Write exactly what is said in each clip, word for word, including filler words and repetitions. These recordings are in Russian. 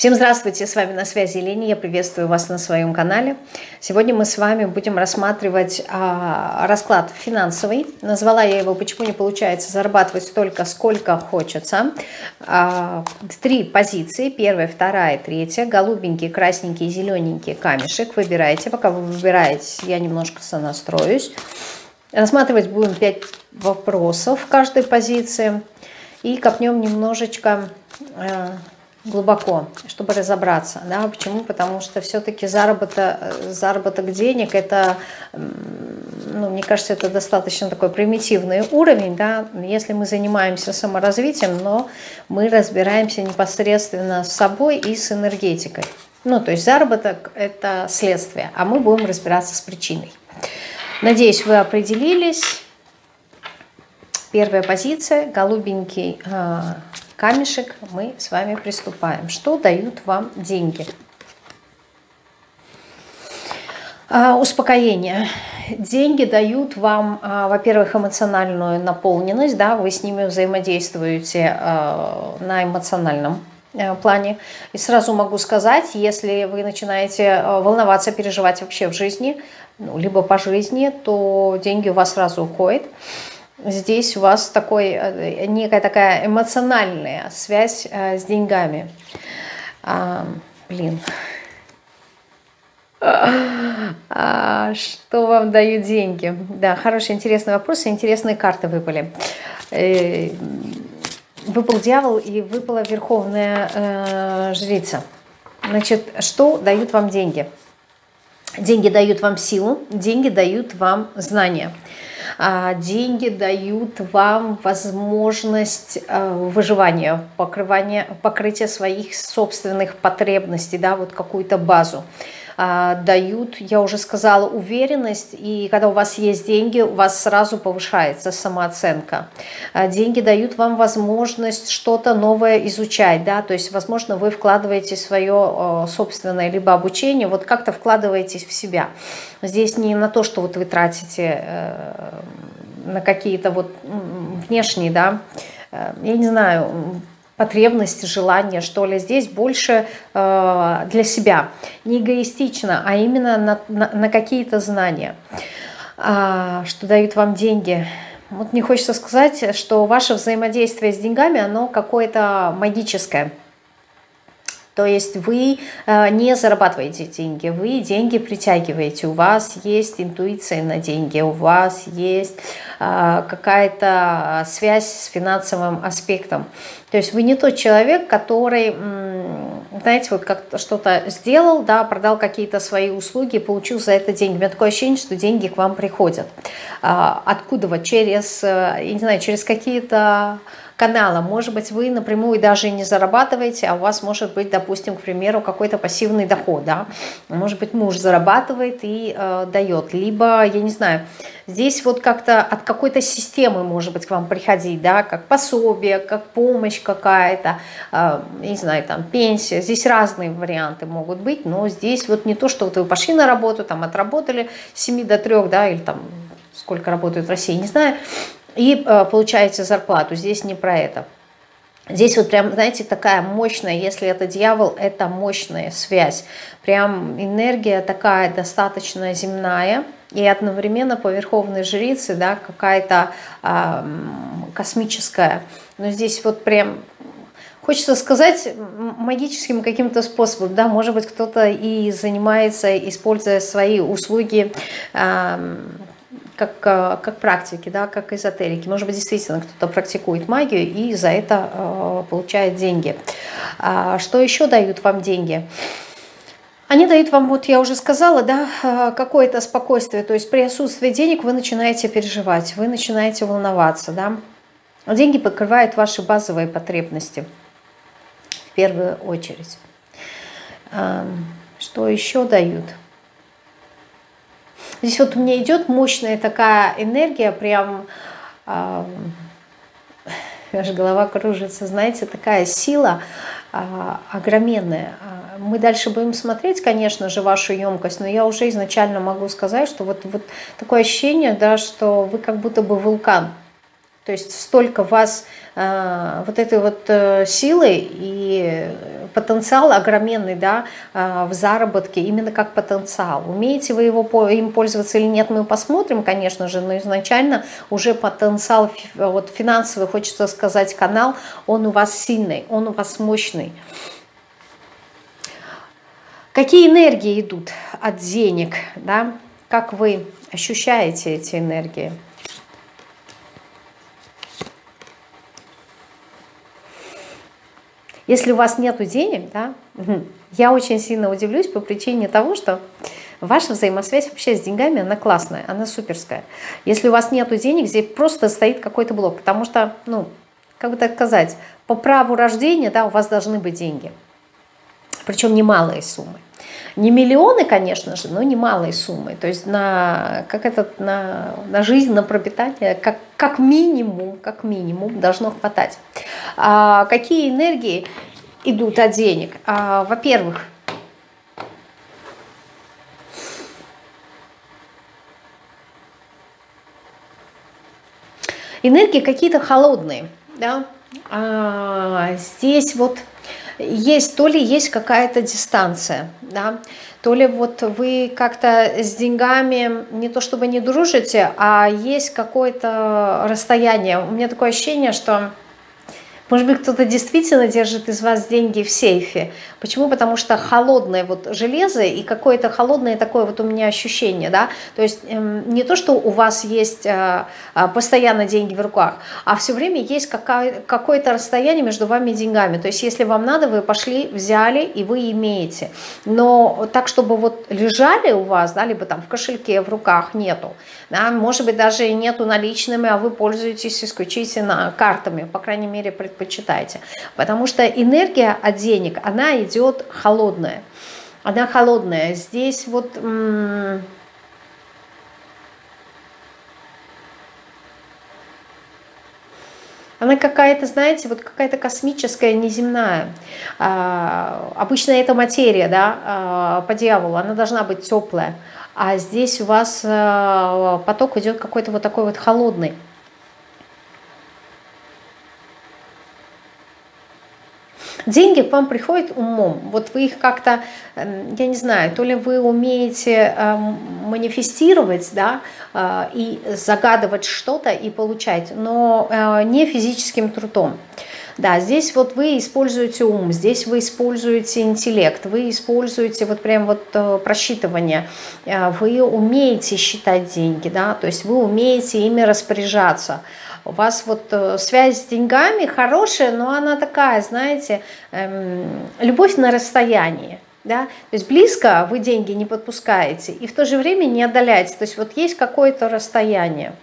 Всем здравствуйте, с вами на связи Лени, я приветствую вас на своем канале. Сегодня мы с вами будем рассматривать а, расклад финансовый. Назвала я его «Почему не получается зарабатывать столько, сколько хочется». А, три позиции, первая, вторая, третья, голубенький, красненький, зелененький камешек. Выбирайте, пока вы выбираете, я немножко сонастроюсь. Рассматривать будем пять вопросов в каждой позиции и копнем немножечко глубоко, чтобы разобраться. Да? Почему? Потому что все-таки заработок, заработок денег, это, ну, мне кажется, это достаточно такой примитивный уровень. Да? Если мы занимаемся саморазвитием, но мы разбираемся непосредственно с собой и с энергетикой. Ну, то есть заработок – это следствие, а мы будем разбираться с причиной. Надеюсь, вы определились. Первая позиция, голубенький э, камешек, мы с вами приступаем. Что дают вам деньги? Э, успокоение. Деньги дают вам, э, во-первых, эмоциональную наполненность, да, вы с ними взаимодействуете э, на эмоциональном плане. И сразу могу сказать, если вы начинаете волноваться, переживать вообще в жизни, ну, либо по жизни, то деньги у вас сразу уходят. Здесь у вас такой, некая такая эмоциональная связь с деньгами. А, блин. А, что вам дают деньги? Да, хороший, интересный вопрос, и интересные карты выпали. Выпал дьявол и выпала верховная э, жрица. Значит, что дают вам деньги? Деньги дают вам силу, деньги дают вам знания. А деньги дают вам возможность э, выживания, покрывания, покрытия своих собственных потребностей, да, вот какую-то базу. А, дают, я уже сказала, уверенность, и когда у вас есть деньги, у вас сразу повышается самооценка. А, деньги дают вам возможность что-то новое изучать, да, то есть, возможно, вы вкладываете свое э, собственное либо обучение, вот как-то вкладываетесь в себя. Здесь не на то, что вот вы тратите э, на какие-то вот внешние, да, э, я не знаю, потребности, желания, что ли. Здесь больше э, для себя. Не эгоистично, а именно на, на, на какие-то знания, а, что дают вам деньги. Вот мне хочется сказать, что ваше взаимодействие с деньгами, оно какое-то магическое. То есть вы э, не зарабатываете деньги, вы деньги притягиваете, у вас есть интуиция на деньги, у вас есть э, какая-то связь с финансовым аспектом. То есть вы не тот человек, который, знаете, вот как что-то сделал, да, продал какие-то свои услуги, получил за это деньги. У меня такое ощущение, что деньги к вам приходят. Откуда вы? Через, я не знаю, через какие-то канала. Может быть, вы напрямую даже и не зарабатываете, а у вас может быть, допустим, к примеру, какой-то пассивный доход, да. Может быть, муж зарабатывает и э, дает. Либо, я не знаю, здесь вот как-то от какой-то системы может быть к вам приходить, да, как пособие, как помощь какая-то, э, не знаю, там, пенсия. Здесь разные варианты могут быть, но здесь вот не то, что вот вы пошли на работу, там, отработали с семи до трёх, да, или там, сколько работают в России, не знаю, и э, получаете зарплату. Здесь не про это. Здесь вот прям, знаете, такая мощная, если это дьявол, это мощная связь. Прям энергия такая достаточно земная и одновременно по верховной жрице, да, какая-то э, космическая. Но здесь вот прям хочется сказать магическим каким-то способом, да, может быть, кто-то и занимается, используя свои услуги, э, Как, как практики, да, как эзотерики. Может быть, действительно кто-то практикует магию и за это э, получает деньги. А что еще дают вам деньги? Они дают вам, вот я уже сказала, да, какое-то спокойствие. То есть при отсутствии денег вы начинаете переживать, вы начинаете волноваться. Да? Деньги покрывают ваши базовые потребности в первую очередь. А что еще дают? Здесь вот у меня идет мощная такая энергия, прям э, аж голова кружится, знаете, такая сила э, огроменная. Мы дальше будем смотреть, конечно же, вашу емкость, но я уже изначально могу сказать, что вот, вот такое ощущение, да, что вы как будто бы вулкан. То есть столько в вас э, вот этой вот э, силы и потенциал огроменный, да, э, в заработке, именно как потенциал. Умеете вы его, им пользоваться или нет, мы посмотрим, конечно же, но изначально уже потенциал вот, финансовый, хочется сказать, канал, он у вас сильный, он у вас мощный. Какие энергии идут от денег, да? Как вы ощущаете эти энергии? Если у вас нет денег, да, я очень сильно удивлюсь по причине того, что ваша взаимосвязь вообще с деньгами, она классная, она суперская. Если у вас нет денег, здесь просто стоит какой-то блок, потому что, ну, как бы так сказать, по праву рождения, да, у вас должны быть деньги. Причем немалые суммы. Не миллионы, конечно же, но немалые суммы. То есть на, как это, на, на жизнь, на пропитание, как, как минимум, как минимум должно хватать. А, какие энергии идут от денег? А, во-первых, энергии какие-то холодные, да? А, здесь вот есть, то ли есть какая-то дистанция, да, то ли вот вы как-то с деньгами не то чтобы не дружите, а есть какое-то расстояние. У меня такое ощущение, что, может быть, кто-то действительно держит из вас деньги в сейфе. Почему? Потому что холодное вот железо и какое-то холодное такое вот у меня ощущение, да, то есть э, не то, что у вас есть э, постоянно деньги в руках, а все время есть какое-то расстояние между вами и деньгами. То есть если вам надо, вы пошли, взяли и вы имеете. Но так, чтобы вот лежали у вас, да, либо там в кошельке, в руках нету, да, может быть, даже и нету наличными, а вы пользуетесь исключительно картами, по крайней мере, предпочитаете. Потому что энергия от денег, она идет идет холодная. Она холодная. Здесь вот она какая-то, знаете, вот какая-то космическая, неземная. А, обычно это материя, да, а, по дьяволу, она должна быть теплая. А здесь у вас а, поток идет какой-то вот такой вот холодный. Деньги к вам приходят умом, вот вы их как-то, я не знаю, то ли вы умеете манифестировать, да, и загадывать что-то и получать, но не физическим трудом. Да, здесь вот вы используете ум, здесь вы используете интеллект, вы используете вот прям вот просчитывание, вы умеете считать деньги, да, то есть вы умеете ими распоряжаться. У вас вот связь с деньгами хорошая, но она такая, знаете, эм, любовь на расстоянии. Да? То есть близко вы деньги не подпускаете и в то же время не отдаляете. То есть вот есть какое-то расстояние.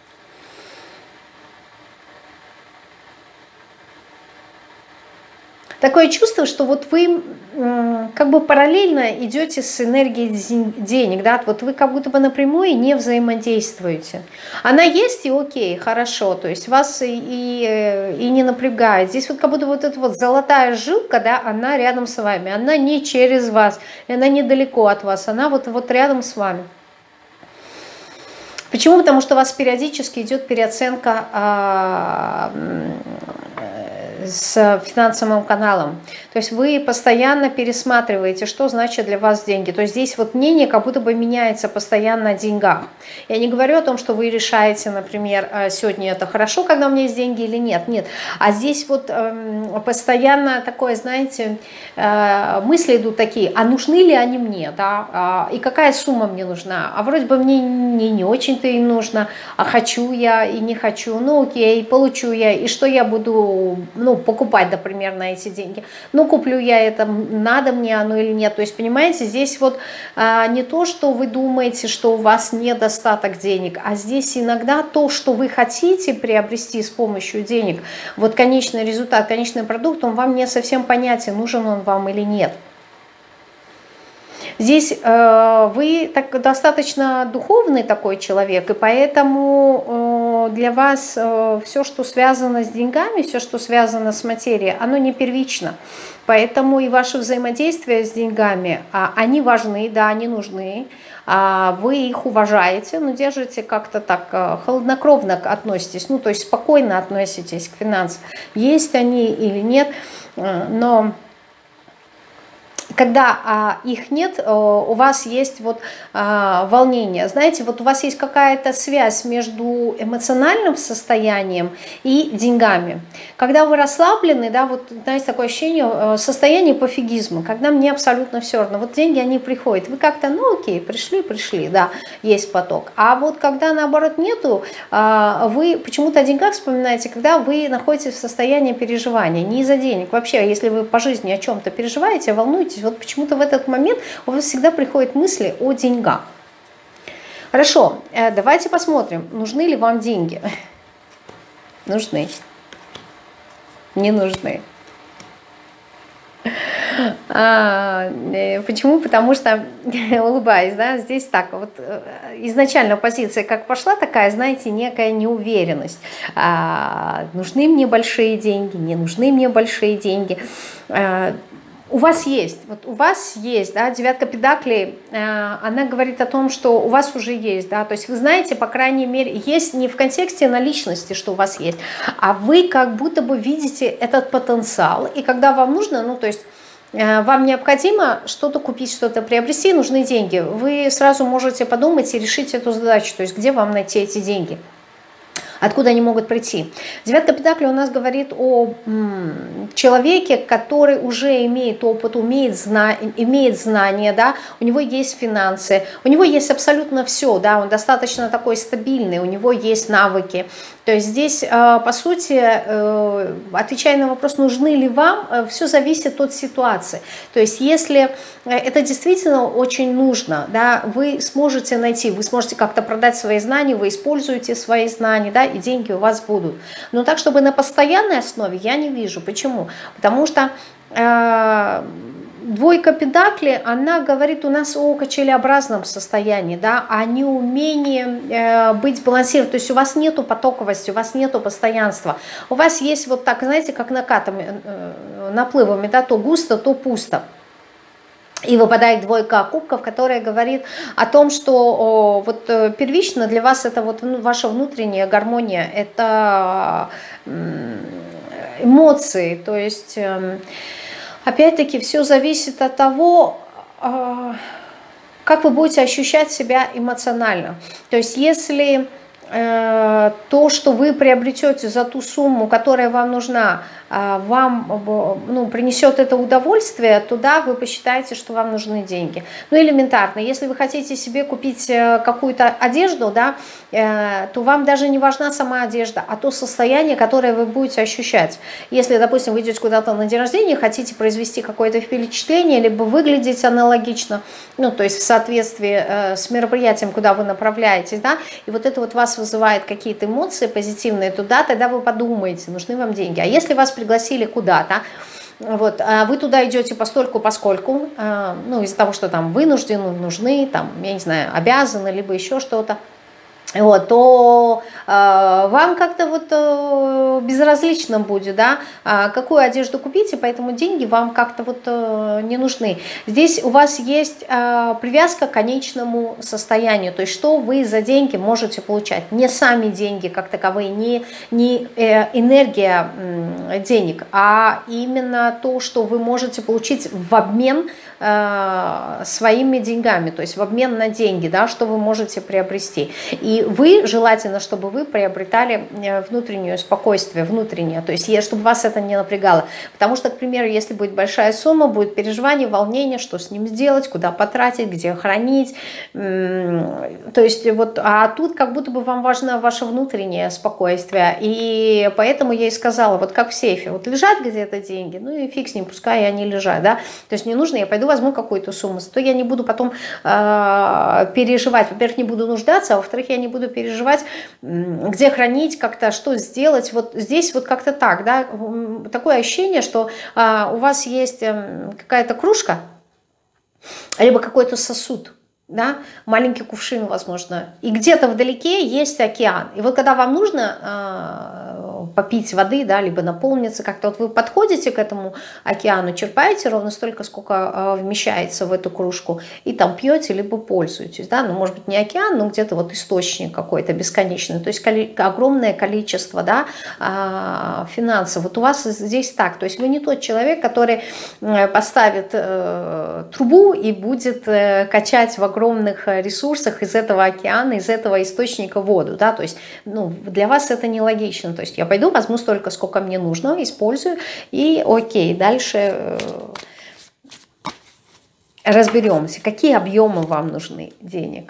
Такое чувство, что вот вы как бы параллельно идете с энергией денег, да, вот вы как будто бы напрямую не взаимодействуете. Она есть и окей, хорошо, то есть вас и, и, и не напрягает. Здесь вот как будто вот эта вот золотая жилка, да, она рядом с вами, она не через вас, она недалеко от вас, она вот, вот рядом с вами. Почему? Потому что у вас периодически идет переоценка а, с финансовым каналом. То есть вы постоянно пересматриваете, что значит для вас деньги. То есть здесь вот мнение как будто бы меняется постоянно о деньгах. Я не говорю о том, что вы решаете, например, сегодня это хорошо, когда у меня есть деньги или нет. Нет. А здесь вот э, постоянно такое, знаете, э, мысли идут такие, а нужны ли они мне, да, а, и какая сумма мне нужна. А вроде бы мне не, не очень-то и нужно, а хочу я и не хочу. Ну окей, получу я, и что я буду, ну, покупать, например, на эти деньги. Ну, куплю я это, надо мне оно или нет. То есть, понимаете, здесь вот а, не то, что вы думаете, что у вас недостаток денег, а здесь иногда то, что вы хотите приобрести с помощью денег, вот конечный результат, конечный продукт, он вам не совсем понятен, нужен он вам или нет. Здесь э, вы так, достаточно духовный такой человек, и поэтому э, для вас э, все, что связано с деньгами, все, что связано с материей, оно не первично. Поэтому и ваше взаимодействие с деньгами, а, они важны, да, они нужны, вы их уважаете, но держите как-то так, холоднокровно относитесь, ну, то есть спокойно относитесь к финансам, есть они или нет, но когда а, их нет, у вас есть вот а, волнение. Знаете, вот у вас есть какая-то связь между эмоциональным состоянием и деньгами. Когда вы расслаблены, да, вот, знаете, такое ощущение, состояние пофигизма, когда мне абсолютно все равно. Вот деньги, они приходят. Вы как-то, ну окей, пришли, пришли, да, есть поток. А вот когда наоборот нету, а, вы почему-то о деньгах вспоминаете, когда вы находитесь в состоянии переживания. Не из-за денег. Вообще, если вы по жизни о чем-то переживаете, волнуетесь, вот почему-то в этот момент у вас всегда приходят мысли о деньгах. Хорошо, давайте посмотрим, нужны ли вам деньги. Нужны. Не нужны. А, почему? Потому что, улыбаюсь, да, здесь так, вот изначально позиция как пошла, такая, знаете, некая неуверенность. А, нужны мне большие деньги, не нужны мне большие деньги. А, у вас есть, вот у вас есть, да, девятка педаклей, э, она говорит о том, что у вас уже есть, да, то есть вы знаете, по крайней мере, есть не в контексте наличности, что у вас есть, а вы как будто бы видите этот потенциал, и когда вам нужно, ну, то есть э, вам необходимо что-то купить, что-то приобрести, нужны деньги, вы сразу можете подумать и решить эту задачу, то есть где вам найти эти деньги. Откуда они могут прийти? Девятка педаклей у нас говорит о м, человеке, который уже имеет опыт, умеет зна имеет знания, да, у него есть финансы, у него есть абсолютно все, да, он достаточно такой стабильный, у него есть навыки. То есть здесь, э, по сути, э, отвечая на вопрос, нужны ли вам, э, все зависит от ситуации. То есть если это действительно очень нужно, да, вы сможете найти, вы сможете как-то продать свои знания, вы используете свои знания, да, и деньги у вас будут. Но так, чтобы на постоянной основе, я не вижу. Почему? Потому что э, двойка педаклей, она говорит у нас о качелеобразном состоянии, да, о неумении э, быть балансированным. То есть у вас нету потоковости, у вас нету постоянства. У вас есть вот так, знаете, как накатами, э, наплывами, да, то густо, то пусто. И выпадает двойка кубков, которая говорит о том, что о, вот первично для вас это вот ваша внутренняя гармония, это эмоции, то есть опять-таки все зависит от того, как вы будете ощущать себя эмоционально. То есть если э, то, что вы приобретете за ту сумму, которая вам нужна, вам, ну, принесет это удовольствие, то да, вы посчитаете, что вам нужны деньги. Ну, элементарно, если вы хотите себе купить какую-то одежду, да, то вам даже не важна сама одежда, а то состояние, которое вы будете ощущать. Если, допустим, вы идете куда-то на день рождения, хотите произвести какое-то впечатление, либо выглядеть аналогично, ну, то есть в соответствии с мероприятием, куда вы направляетесь, да, и вот это вот вас вызывает какие-то эмоции позитивные туда, тогда вы подумаете, нужны вам деньги. А если вас пригласили куда-то, вот, а вы туда идете постольку, поскольку, ну, из-за того, что там вынуждены, нужны, там, я не знаю, обязаны, либо еще что-то, вот, то э, вам как-то вот э, безразлично будет, да, э, какую одежду купить, и поэтому деньги вам как-то вот э, не нужны. Здесь у вас есть э, привязка к конечному состоянию, то есть что вы за деньги можете получать. Не сами деньги как таковые, не, не э, энергия э, денег, а именно то, что вы можете получить в обмен э, своими деньгами, то есть в обмен на деньги, да, что вы можете приобрести. И вы, желательно, чтобы вы приобретали внутреннее спокойствие, внутреннее, то есть чтобы вас это не напрягало. Потому что, к примеру, если будет большая сумма, будет переживание, волнение, что с ним сделать, куда потратить, где хранить. То есть вот, а тут как будто бы вам важно ваше внутреннее спокойствие. И поэтому я и сказала, вот как в сейфе, вот лежат где-то деньги, ну и фиг с ним, пускай они лежат, да. То есть мне нужно, я пойду возьму какую-то сумму, то я не буду потом э, переживать. Во-первых, не буду нуждаться, а во-вторых, я не буду переживать, где хранить, как-то, что сделать. Вот здесь вот как-то так, да, такое ощущение, что а, у вас есть какая-то кружка, либо какой-то сосуд, да, маленький кувшин, возможно, и где-то вдалеке есть океан. И вот когда вам нужно попить воды, да, либо наполниться как-то. Вот вы подходите к этому океану, черпаете ровно столько, сколько вмещается в эту кружку, и там пьете, либо пользуетесь, да, ну, может быть, не океан, но где-то вот источник какой-то бесконечный, то есть огромное количество, да, финансов. Вот у вас здесь так, то есть вы не тот человек, который поставит трубу и будет качать в огромных ресурсах из этого океана, из этого источника воду, да, то есть, ну, для вас это нелогично, то есть я пойду, возьму столько, сколько мне нужно, использую, и окей, дальше разберемся, какие объемы вам нужны денег.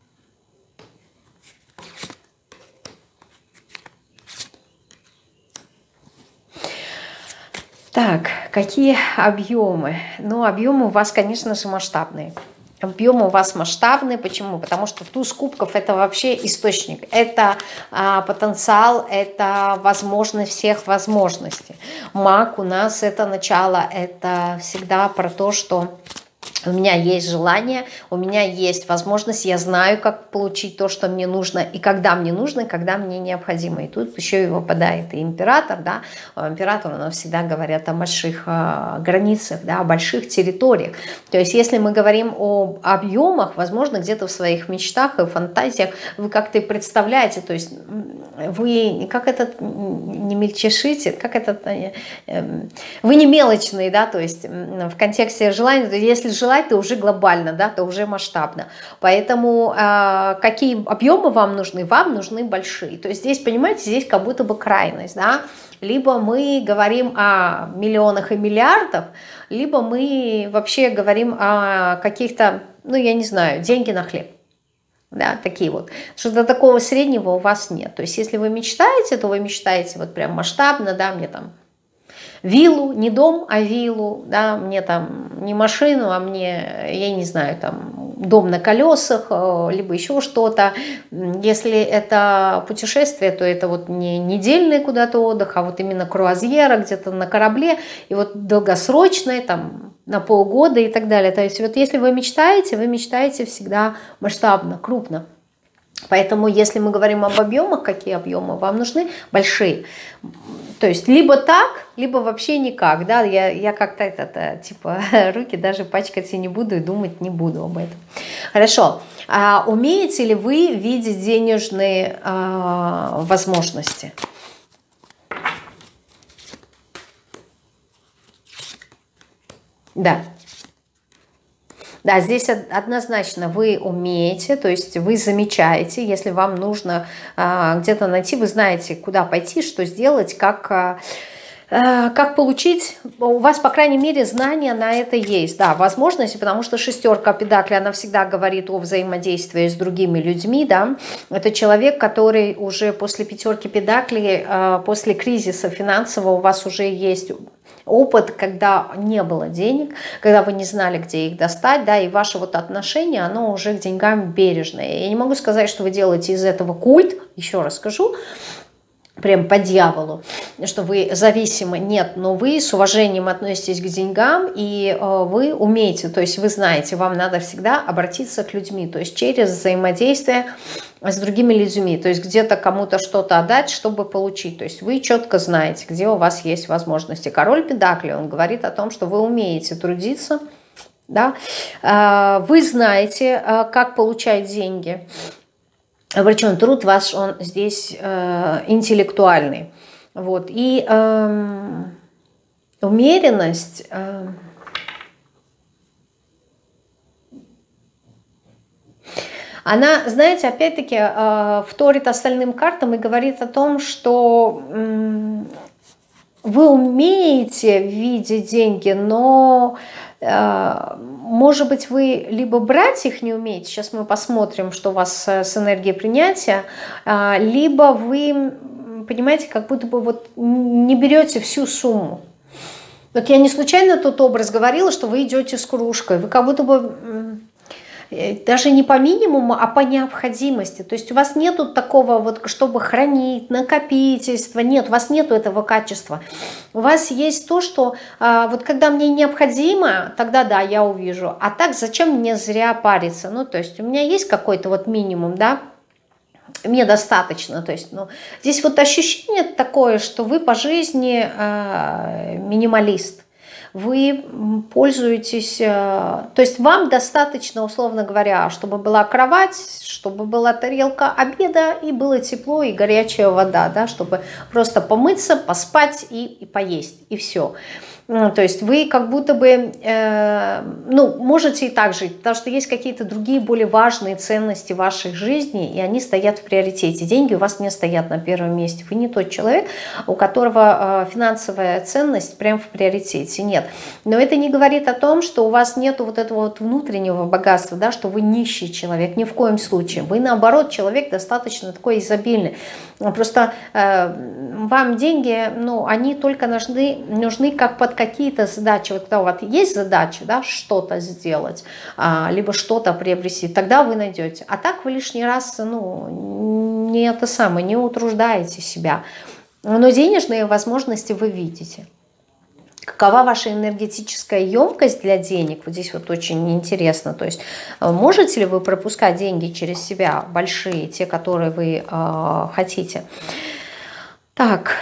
Так, какие объемы? Ну, объемы у вас, конечно же, масштабные. Объемы у вас масштабные. Почему? Потому что туз кубков – это вообще источник, это а, потенциал, это возможность всех возможностей. Маг у нас – это начало, это всегда про то, что у меня есть желание, у меня есть возможность, я знаю, как получить то, что мне нужно, и когда мне нужно, и когда мне необходимо. И тут еще и выпадает и император, да, император, у нас всегда говорят о больших э, границах, да, о больших территориях. То есть, если мы говорим об объемах, возможно, где-то в своих мечтах и фантазиях вы как-то и представляете, то есть вы, как это, не мельчешите, как это, э, э, вы не мелочные, да, то есть в контексте желания, если желание, то уже глобально, да, то уже масштабно. Поэтому э, какие объемы вам нужны? Вам нужны большие. То есть здесь, понимаете, здесь как будто бы крайность, да. Либо мы говорим о миллионах и миллиардах, либо мы вообще говорим о каких-то, ну, я не знаю, деньги на хлеб. Да, такие вот. Что-то такого среднего у вас нет. То есть если вы мечтаете, то вы мечтаете вот прям масштабно, да, мне там виллу, не дом, а виллу, да, мне там не машину, а мне, я не знаю, там дом на колесах, либо еще что-то. Если это путешествие, то это вот не недельный куда-то отдых, а вот именно круазьера, где-то на корабле, и вот долгосрочное, там, на полгода и так далее. То есть вот если вы мечтаете, вы мечтаете всегда масштабно, крупно. Поэтому, если мы говорим об объемах, какие объемы вам нужны? Большие. То есть, либо так, либо вообще никак. Да? Я, я как-то, это, типа, руки даже пачкать и не буду, и думать не буду об этом. Хорошо. А умеете ли вы видеть денежные а, возможности? Да. Да, здесь однозначно вы умеете, то есть вы замечаете, если вам нужно а, где-то найти, вы знаете, куда пойти, что сделать, как, а, как получить, у вас, по крайней мере, знания на это есть, да, возможности, потому что шестерка педаклей, она всегда говорит о взаимодействии с другими людьми, да, это человек, который уже после пятерки педаклей, а, после кризиса финансового у вас уже есть опыт, когда не было денег, когда вы не знали, где их достать, да, и ваше вот отношение, оно уже к деньгам бережное. Я не могу сказать, что вы делаете из этого культ, еще раз скажу, прям по дьяволу, что вы зависимы, нет, но вы с уважением относитесь к деньгам, и э, вы умеете, то есть вы знаете, вам надо всегда обратиться к людьми, то есть через взаимодействие с другими людьми, то есть где-то кому-то что-то отдать, чтобы получить, то есть вы четко знаете, где у вас есть возможности. Король педаклей, он говорит о том, что вы умеете трудиться, да, э, вы знаете, э, как получать деньги. Причем труд ваш, он здесь э, интеллектуальный. Вот. И э, умеренность, э, она, знаете, опять-таки э, вторит остальным картам и говорит о том, что э, вы умеете видеть деньги, но... Может быть, вы либо брать их не умеете, сейчас мы посмотрим, что у вас с энергией принятия, либо вы, понимаете, как будто бы вот не берете всю сумму. Вот я не случайно тот образ говорила, что вы идете с кружкой, вы как будто бы даже не по минимуму, а по необходимости. То есть у вас нету такого вот, чтобы хранить, накопительство, нет, у вас нету этого качества. У вас есть то, что а, вот когда мне необходимо, тогда да, я увижу. А так зачем мне зря париться? Ну, то есть у меня есть какой-то вот минимум, да, мне достаточно. То есть, ну, здесь вот ощущение такое, что вы по жизни э, минималист. Вы пользуетесь, э, то есть вам достаточно, условно говоря, чтобы была кровать, чтобы была тарелка обеда, и было тепло, и горячая вода, да, чтобы просто помыться, поспать и, и поесть, и все. То есть вы как будто бы, э, ну, можете и так жить, потому что есть какие-то другие более важные ценности в вашей жизни, и они стоят в приоритете. Деньги у вас не стоят на первом месте. Вы не тот человек, у которого э, финансовая ценность прям в приоритете. Нет. Но это не говорит о том, что у вас нет вот этого вот внутреннего богатства, да, что вы нищий человек. Ни в коем случае. Вы, наоборот, человек достаточно такой изобильный. Просто э, вам деньги, ну, они только нужны, нужны как под какие-то задачи. Вот когда у вас есть задача, да, что-то сделать, а, либо что-то приобрести, тогда вы найдете. А так вы лишний раз, ну, не это самое, не утруждаете себя. Но денежные возможности вы видите. Какова ваша энергетическая емкость для денег? Вот здесь вот очень интересно. То есть можете ли вы пропускать деньги через себя, большие, те, которые вы э, хотите? Так.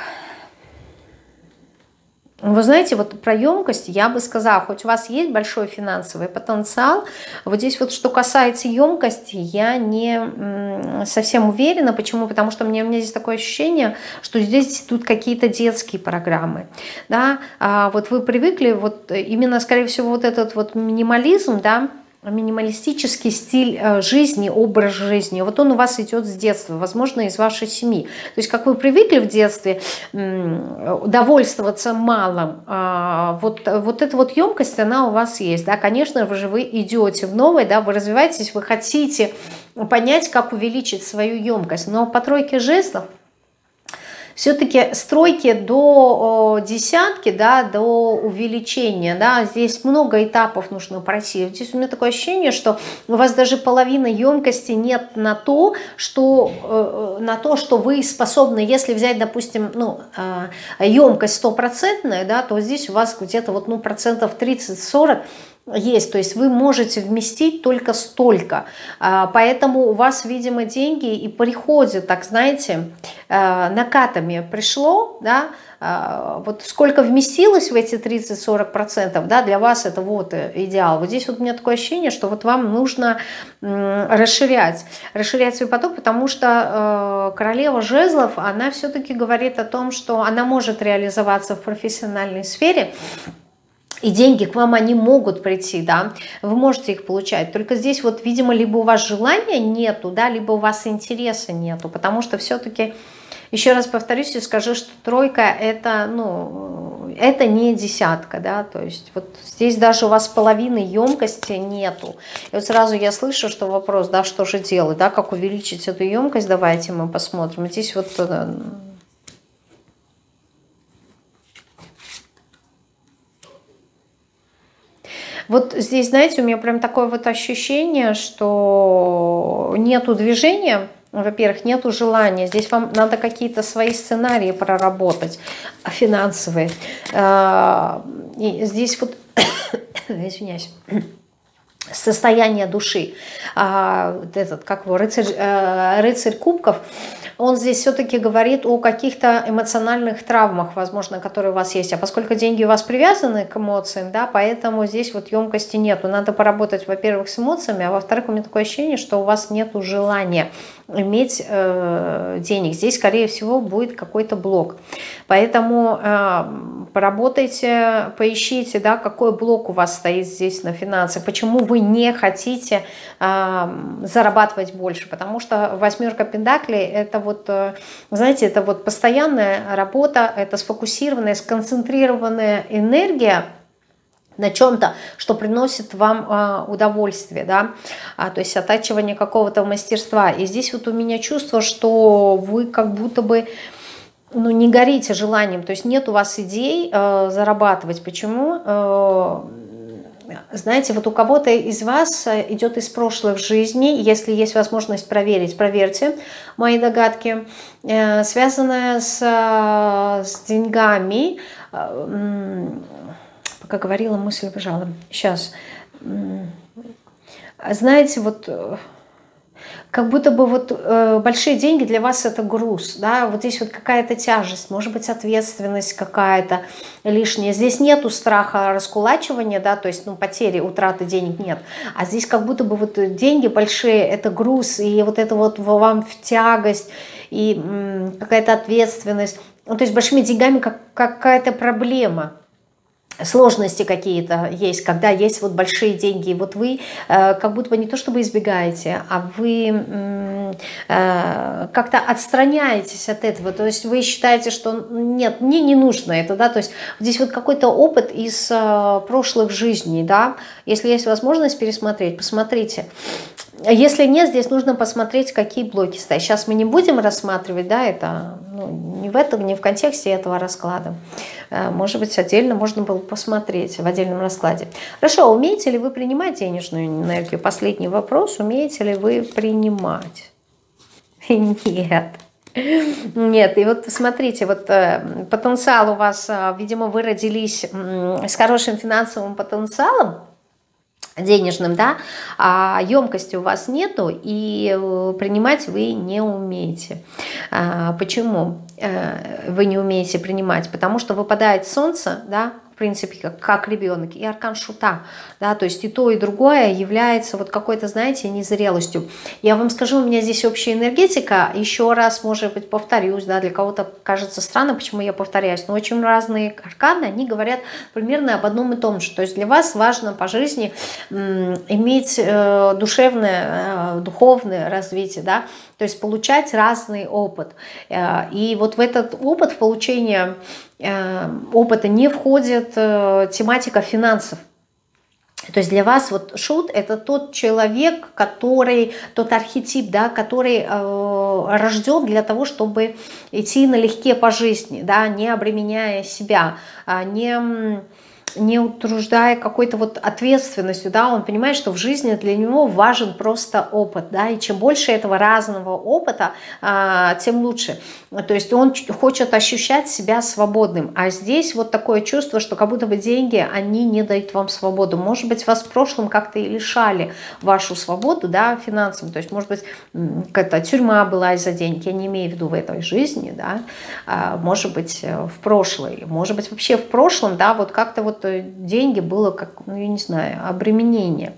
Вы знаете, вот про емкость я бы сказала, хоть у вас есть большой финансовый потенциал, вот здесь вот что касается емкости, я не совсем уверена. Почему? Потому что мне, у меня здесь такое ощущение, что здесь идут какие-то детские программы. Да? А вот вы привыкли, вот именно, скорее всего, вот этот вот минимализм, да, минималистический стиль жизни, образ жизни, вот он у вас идет с детства, возможно, из вашей семьи. То есть, как вы привыкли в детстве довольствоваться малым, вот, вот эта вот емкость, она у вас есть. Да? Конечно же, вы идете в новое, да, вы развиваетесь, вы хотите понять, как увеличить свою емкость. Но по тройке жезлов все-таки стройки до десятки, да, до увеличения, да, здесь много этапов нужно пройти. Здесь у меня такое ощущение, что у вас даже половины емкости нет на то, что, на то, что вы способны, если взять, допустим, ну, емкость стопроцентная, да, то здесь у вас где-то вот, ну, процентов тридцать-сорок есть, то есть вы можете вместить только столько, поэтому у вас, видимо, деньги и приходят, так знаете, накатами пришло, да, вот сколько вместилось в эти тридцать-сорок процентов, да, для вас это вот идеал. Вот здесь вот у меня такое ощущение, что вот вам нужно расширять, расширять свой поток, потому что королева жезлов, она все-таки говорит о том, что она может реализоваться в профессиональной сфере, и деньги к вам, они могут прийти, да, вы можете их получать. Только здесь вот, видимо, либо у вас желания нету, да, либо у вас интереса нету, потому что все-таки, еще раз повторюсь и скажу, что тройка это, ну, это не десятка, да, то есть вот здесь даже у вас половины емкости нету. И вот сразу я слышу, что вопрос, да, что же делать, да, как увеличить эту емкость, давайте мы посмотрим. Здесь вот... Вот здесь, знаете, у меня прям такое вот ощущение, что нету движения, во-первых, нету желания. Здесь вам надо какие-то свои сценарии проработать, финансовые. И здесь вот, извиняюсь, состояние души. Этот, как его, рыцарь, рыцарь кубков, он здесь все-таки говорит о каких-то эмоциональных травмах, возможно, которые у вас есть. А поскольку деньги у вас привязаны к эмоциям, да, поэтому здесь вот емкости нету. Надо поработать, во-первых, с эмоциями, а во-вторых, у меня такое ощущение, что у вас нету желания иметь э, денег. Здесь, скорее всего, будет какой-то блок. Поэтому э, поработайте, поищите, да, какой блок у вас стоит здесь на финансах, почему вы не хотите э, зарабатывать больше. Потому что восьмерка пентаклей, это вот, э, знаете, это вот постоянная работа, это сфокусированная, сконцентрированная энергия на чем-то, что приносит вам а, удовольствие, да, а, то есть оттачивание какого-то мастерства. И здесь вот у меня чувство, что вы как будто бы, ну, не горите желанием, то есть нет у вас идей э, зарабатывать. Почему? Э, знаете, вот у кого-то из вас идет из прошлых жизней, если есть возможность проверить, проверьте мои догадки, э, связанная с, с деньгами, э, как говорила, мысль бежала. Сейчас. Знаете, вот Как будто бы вот э, большие деньги для вас это груз, да, вот здесь вот какая-то тяжесть, может быть ответственность какая-то лишняя. Здесь нету страха раскулачивания, да, то есть, ну, потери, утраты денег нет. А здесь как будто бы вот деньги большие это груз, и вот это вот вам в тягость, и какая-то ответственность. Ну, то есть большими деньгами как, какая-то проблема. Сложности какие-то есть, когда есть вот большие деньги, и вот вы э, как будто бы не то чтобы избегаете, а вы э, как-то отстраняетесь от этого, то есть вы считаете, что нет, мне не нужно это, да, то есть здесь вот какой-то опыт из э, прошлых жизней, да, если есть возможность пересмотреть, посмотрите. Если нет, здесь нужно посмотреть, какие блоки стоят. Сейчас мы не будем рассматривать, да, это ну, не в этом, не в контексте этого расклада. Может быть, отдельно можно было посмотреть в отдельном раскладе. Хорошо, умеете ли вы принимать денежную энергию? Последний вопрос. Умеете ли вы принимать? Нет. Нет, и вот смотрите, вот потенциал у вас, видимо, вы родились с хорошим финансовым потенциалом, денежным, да, а емкости у вас нету, и принимать вы не умеете. Почему вы не умеете принимать? Потому что выпадает солнце, да, в принципе, как, как ребенок, и аркан шута, да, то есть и то, и другое является вот какой-то, знаете, незрелостью. Я вам скажу, у меня здесь общая энергетика, еще раз, может быть, повторюсь, да, для кого-то кажется странно, почему я повторяюсь, но очень разные арканы, они говорят примерно об одном и том же, то есть для вас важно по жизни иметь э, душевное, э, духовное развитие, да, то есть получать разный опыт. Э, и вот в этот опыт, в получение э, опыта не входит э, тематика финансов. То есть для вас вот шут – это тот человек, который, тот архетип, да, который э, рожден для того, чтобы идти налегке по жизни, да, не обременяя себя, не... не утруждая какой-то вот ответственностью, да, он понимает, что в жизни для него важен просто опыт, да, и чем больше этого разного опыта, тем лучше. То есть он хочет ощущать себя свободным, а здесь вот такое чувство, что как будто бы деньги, они не дают вам свободу. Может быть, вас в прошлом как-то и лишали вашу свободу, да, финансовую, то есть, может быть, какая-то тюрьма была из-за денег, я не имею в виду в этой жизни, да, может быть, в прошлой, может быть, вообще в прошлом, да, вот как-то вот деньги было как, ну, я не знаю, обременение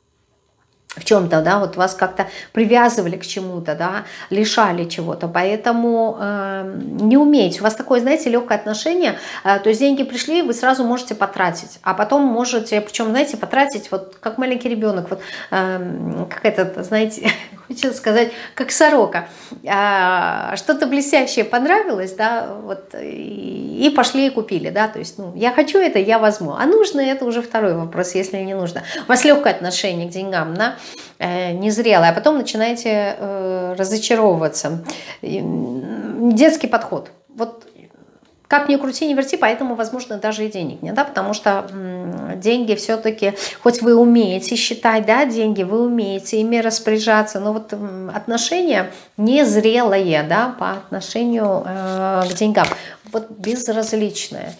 в чем-то, да, вот вас как-то привязывали к чему-то, да, лишали чего-то, поэтому э, не умеете, у вас такое, знаете, легкое отношение, э, то есть деньги пришли, вы сразу можете потратить, а потом можете, причем, знаете, потратить вот как маленький ребенок, вот э, как этот, знаете, хочется сказать, как сорока, э, что-то блестящее понравилось, да, вот, и, и пошли и купили, да, то есть, ну, я хочу это, я возьму, а нужно это уже второй вопрос, если не нужно. У вас легкое отношение к деньгам, да, незрелое, а потом начинаете э, разочаровываться. Детский подход. Вот как ни крути, ни верти, поэтому, возможно, даже и денег нет, да, потому что м, деньги все-таки, хоть вы умеете считать, да, деньги, вы умеете ими распоряжаться, но вот м, отношения незрелые, да, по отношению э, к деньгам, вот безразличное.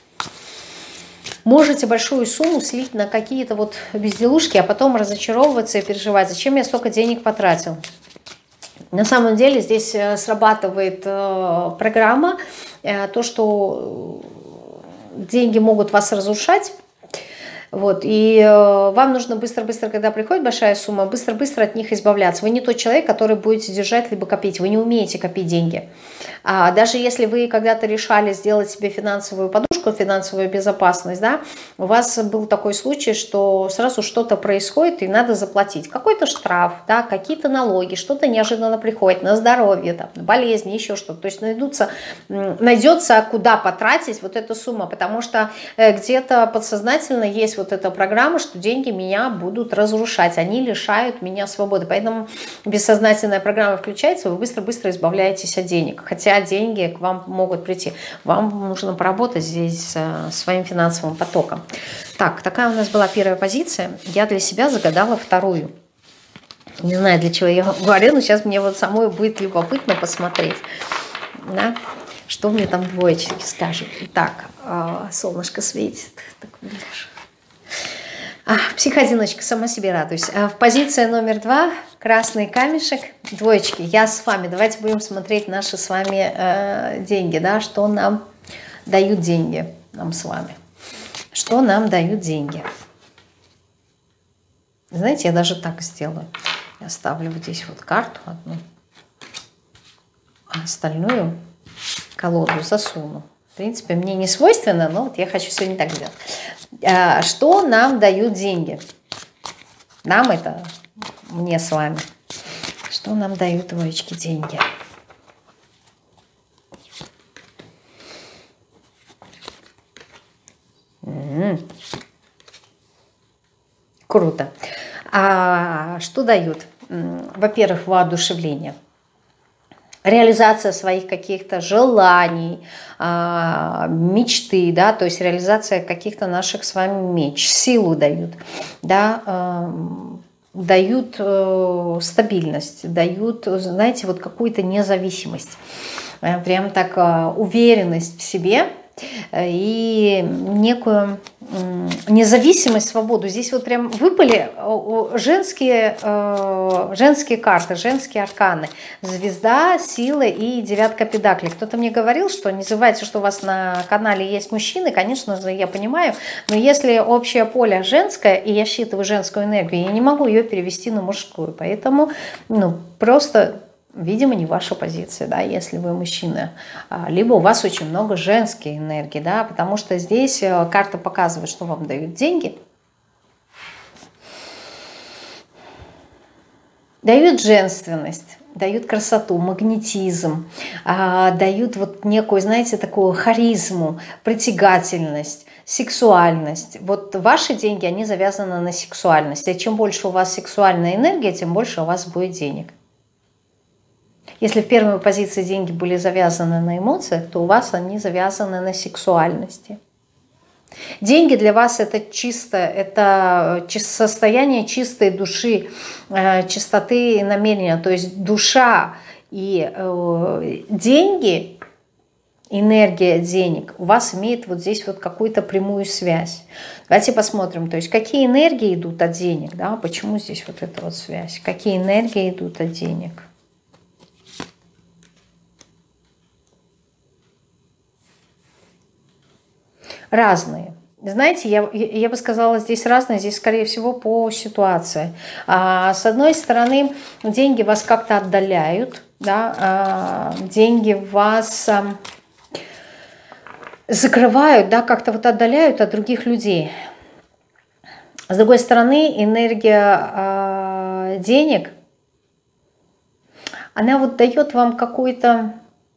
Можете большую сумму слить на какие-то вот безделушки, а потом разочаровываться и переживать, зачем я столько денег потратил. На самом деле здесь срабатывает э, программа, э, то, что деньги могут вас разрушать. Вот, и э, вам нужно быстро-быстро, когда приходит большая сумма, быстро-быстро от них избавляться. Вы не тот человек, который будете держать либо копить. Вы не умеете копить деньги. А даже если вы когда-то решали сделать себе финансовую подушку, финансовую безопасность, да, у вас был такой случай, что сразу что-то происходит и надо заплатить. Какой-то штраф, да, какие-то налоги, что-то неожиданно приходит на здоровье, там, на болезни, еще что-то. То есть найдутся, найдется, куда потратить вот эту сумму, потому что где-то подсознательно есть вот эта программа, что деньги меня будут разрушать, они лишают меня свободы. Поэтому бессознательная программа включается, вы быстро-быстро избавляетесь от денег. Хотя деньги к вам могут прийти. Вам нужно поработать здесь с своим финансовым потоком. Так, такая у нас была первая позиция. Я для себя загадала вторую. Не знаю, для чего я говорю, но сейчас мне вот самой будет любопытно посмотреть, да, что мне там двоечки скажут. Итак, солнышко светит. Так, видишь. А, психоодиночка, сама себе радуюсь. А в позиции номер два, красный камешек, двоечки. Я с вами. Давайте будем смотреть наши с вами э, деньги, да, что нам дают деньги, нам с вами. Что нам дают деньги. Знаете, я даже так сделаю. Я ставлю вот здесь вот карту одну, а остальную колоду засуну. В принципе, мне не свойственно, но вот я хочу сегодня так сделать. А, что нам дают деньги? Нам это, мне с вами. Что нам дают двоечки деньги? М-м-м. Круто. А что дают? Во-первых, воодушевление. Реализация своих каких-то желаний, мечты, да, то есть реализация каких-то наших с вами меч, силу дают, да, дают стабильность, дают, знаете, вот какую-то независимость, прям так уверенность в себе и некую независимость, свободу. Здесь вот прям выпали женские, женские карты, женские арканы. Звезда, сила и девятка педаклей. Кто-то мне говорил, что не забывайте, что у вас на канале есть мужчины. Конечно же, я понимаю. Но если общее поле женское, и я считываю женскую энергию, я не могу ее перевести на мужскую. Поэтому ну, просто... Видимо, не ваша позиция, да, если вы мужчина. Либо у вас очень много женской энергии, да, потому что здесь карта показывает, что вам дают деньги. Дают женственность, дают красоту, магнетизм, дают вот некую, знаете, такую харизму, притягательность, сексуальность. Вот ваши деньги, они завязаны на сексуальность. И чем больше у вас сексуальная энергия, тем больше у вас будет денег. Если в первой позиции деньги были завязаны на эмоциях, то у вас они завязаны на сексуальности. Деньги для вас это чисто, это состояние чистой души, чистоты и намерения. То есть душа и деньги, энергия денег у вас имеет вот здесь вот какую-то прямую связь. Давайте посмотрим, то есть какие энергии идут от денег, да, почему здесь вот эта вот связь, какие энергии идут от денег. Разные. Знаете, я, я бы сказала, здесь разные, здесь, скорее всего, по ситуации. А, с одной стороны, деньги вас как-то отдаляют, да, а, деньги вас а, закрывают, да, как-то вот отдаляют от других людей. С другой стороны, энергия а, денег, она вот дает вам какую-то...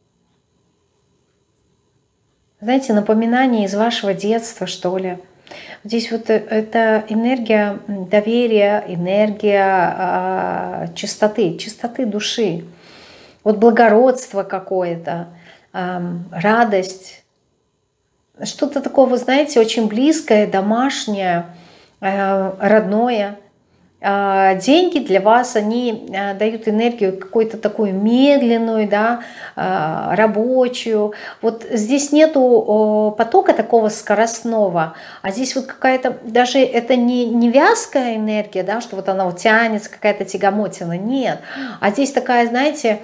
Знаете, напоминание из вашего детства, что ли. Здесь вот это энергия доверия, энергия э, чистоты, чистоты души. Вот благородство какое-то, э, радость. Что-то такого, знаете, очень близкое, домашнее, э, родное. Деньги для вас, они дают энергию какую-то такую медленную, да, рабочую. Вот здесь нету потока такого скоростного, а здесь вот какая-то, даже это не, не вязкая энергия, да, что вот она вот тянется, какая-то тягомотина, нет. А здесь такая, знаете,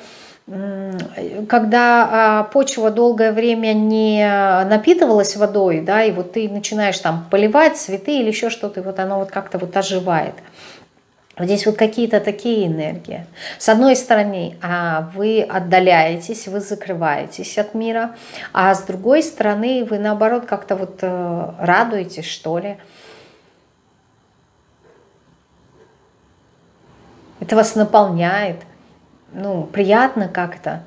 когда почва долгое время не напитывалась водой, да, и вот ты начинаешь там поливать цветы или еще что-то, и вот оно вот как-то вот оживает. Здесь вот какие-то такие энергии. С одной стороны, вы отдаляетесь, вы закрываетесь от мира, а с другой стороны, вы наоборот как-то вот радуетесь, что ли. Это вас наполняет, ну, приятно как-то.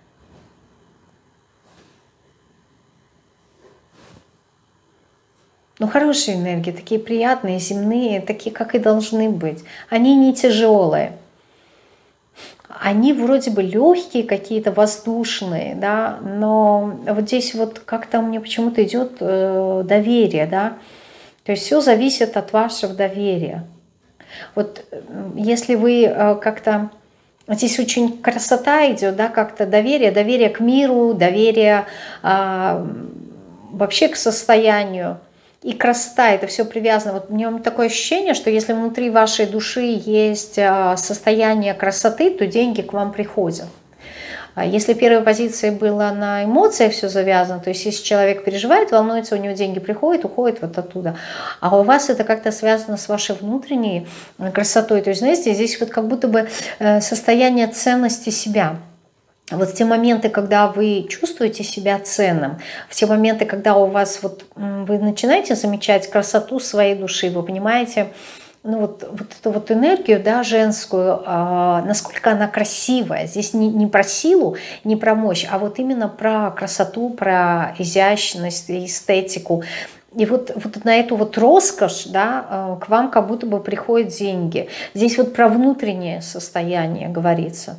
Ну, хорошие энергии, такие приятные, земные, такие, как и должны быть. Они не тяжелые. Они вроде бы легкие, какие-то воздушные, да, но вот здесь вот как-то мне почему-то идет э, доверие, да. То есть все зависит от вашего доверия. Вот если вы э, как-то... Здесь очень красота идет, да, как-то доверие, доверие к миру, доверие э, вообще к состоянию. и красота, это все привязано. Вот у меня такое ощущение, что если внутри вашей души есть состояние красоты, то деньги к вам приходят. Если первой позиции было на эмоциях все завязано, то есть если человек переживает, волнуется, у него деньги приходят, уходят вот оттуда. А у вас это как-то связано с вашей внутренней красотой. То есть, знаете, здесь вот как будто бы состояние ценности себя. Вот в те моменты, когда вы чувствуете себя ценным, в те моменты, когда у вас вот вы начинаете замечать красоту своей души, вы понимаете, ну вот, вот эту вот энергию, да, женскую, а, насколько она красивая. Здесь не, не про силу, не про мощь, а вот именно про красоту, про изящность, эстетику. И вот, вот на эту вот роскошь, да, к вам как будто бы приходят деньги. Здесь вот про внутреннее состояние говорится.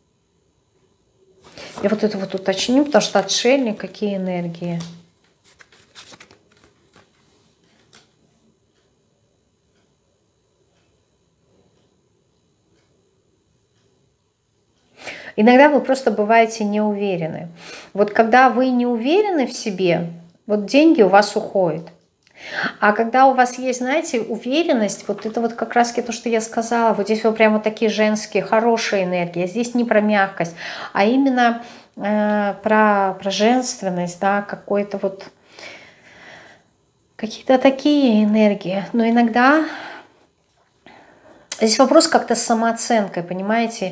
Я вот это вот уточню, потому что отшельник, какие энергии. Иногда вы просто бываете не уверены. Вот когда вы не уверены в себе, вот деньги у вас уходят. А когда у вас есть, знаете, уверенность, вот это вот как раз то, что я сказала, вот здесь вот прямо вот такие женские, хорошие энергии. Здесь не про мягкость, а именно э, про, про женственность, да, какой-то вот, какие-то такие энергии. Но иногда... Здесь вопрос как-то с самооценкой, понимаете?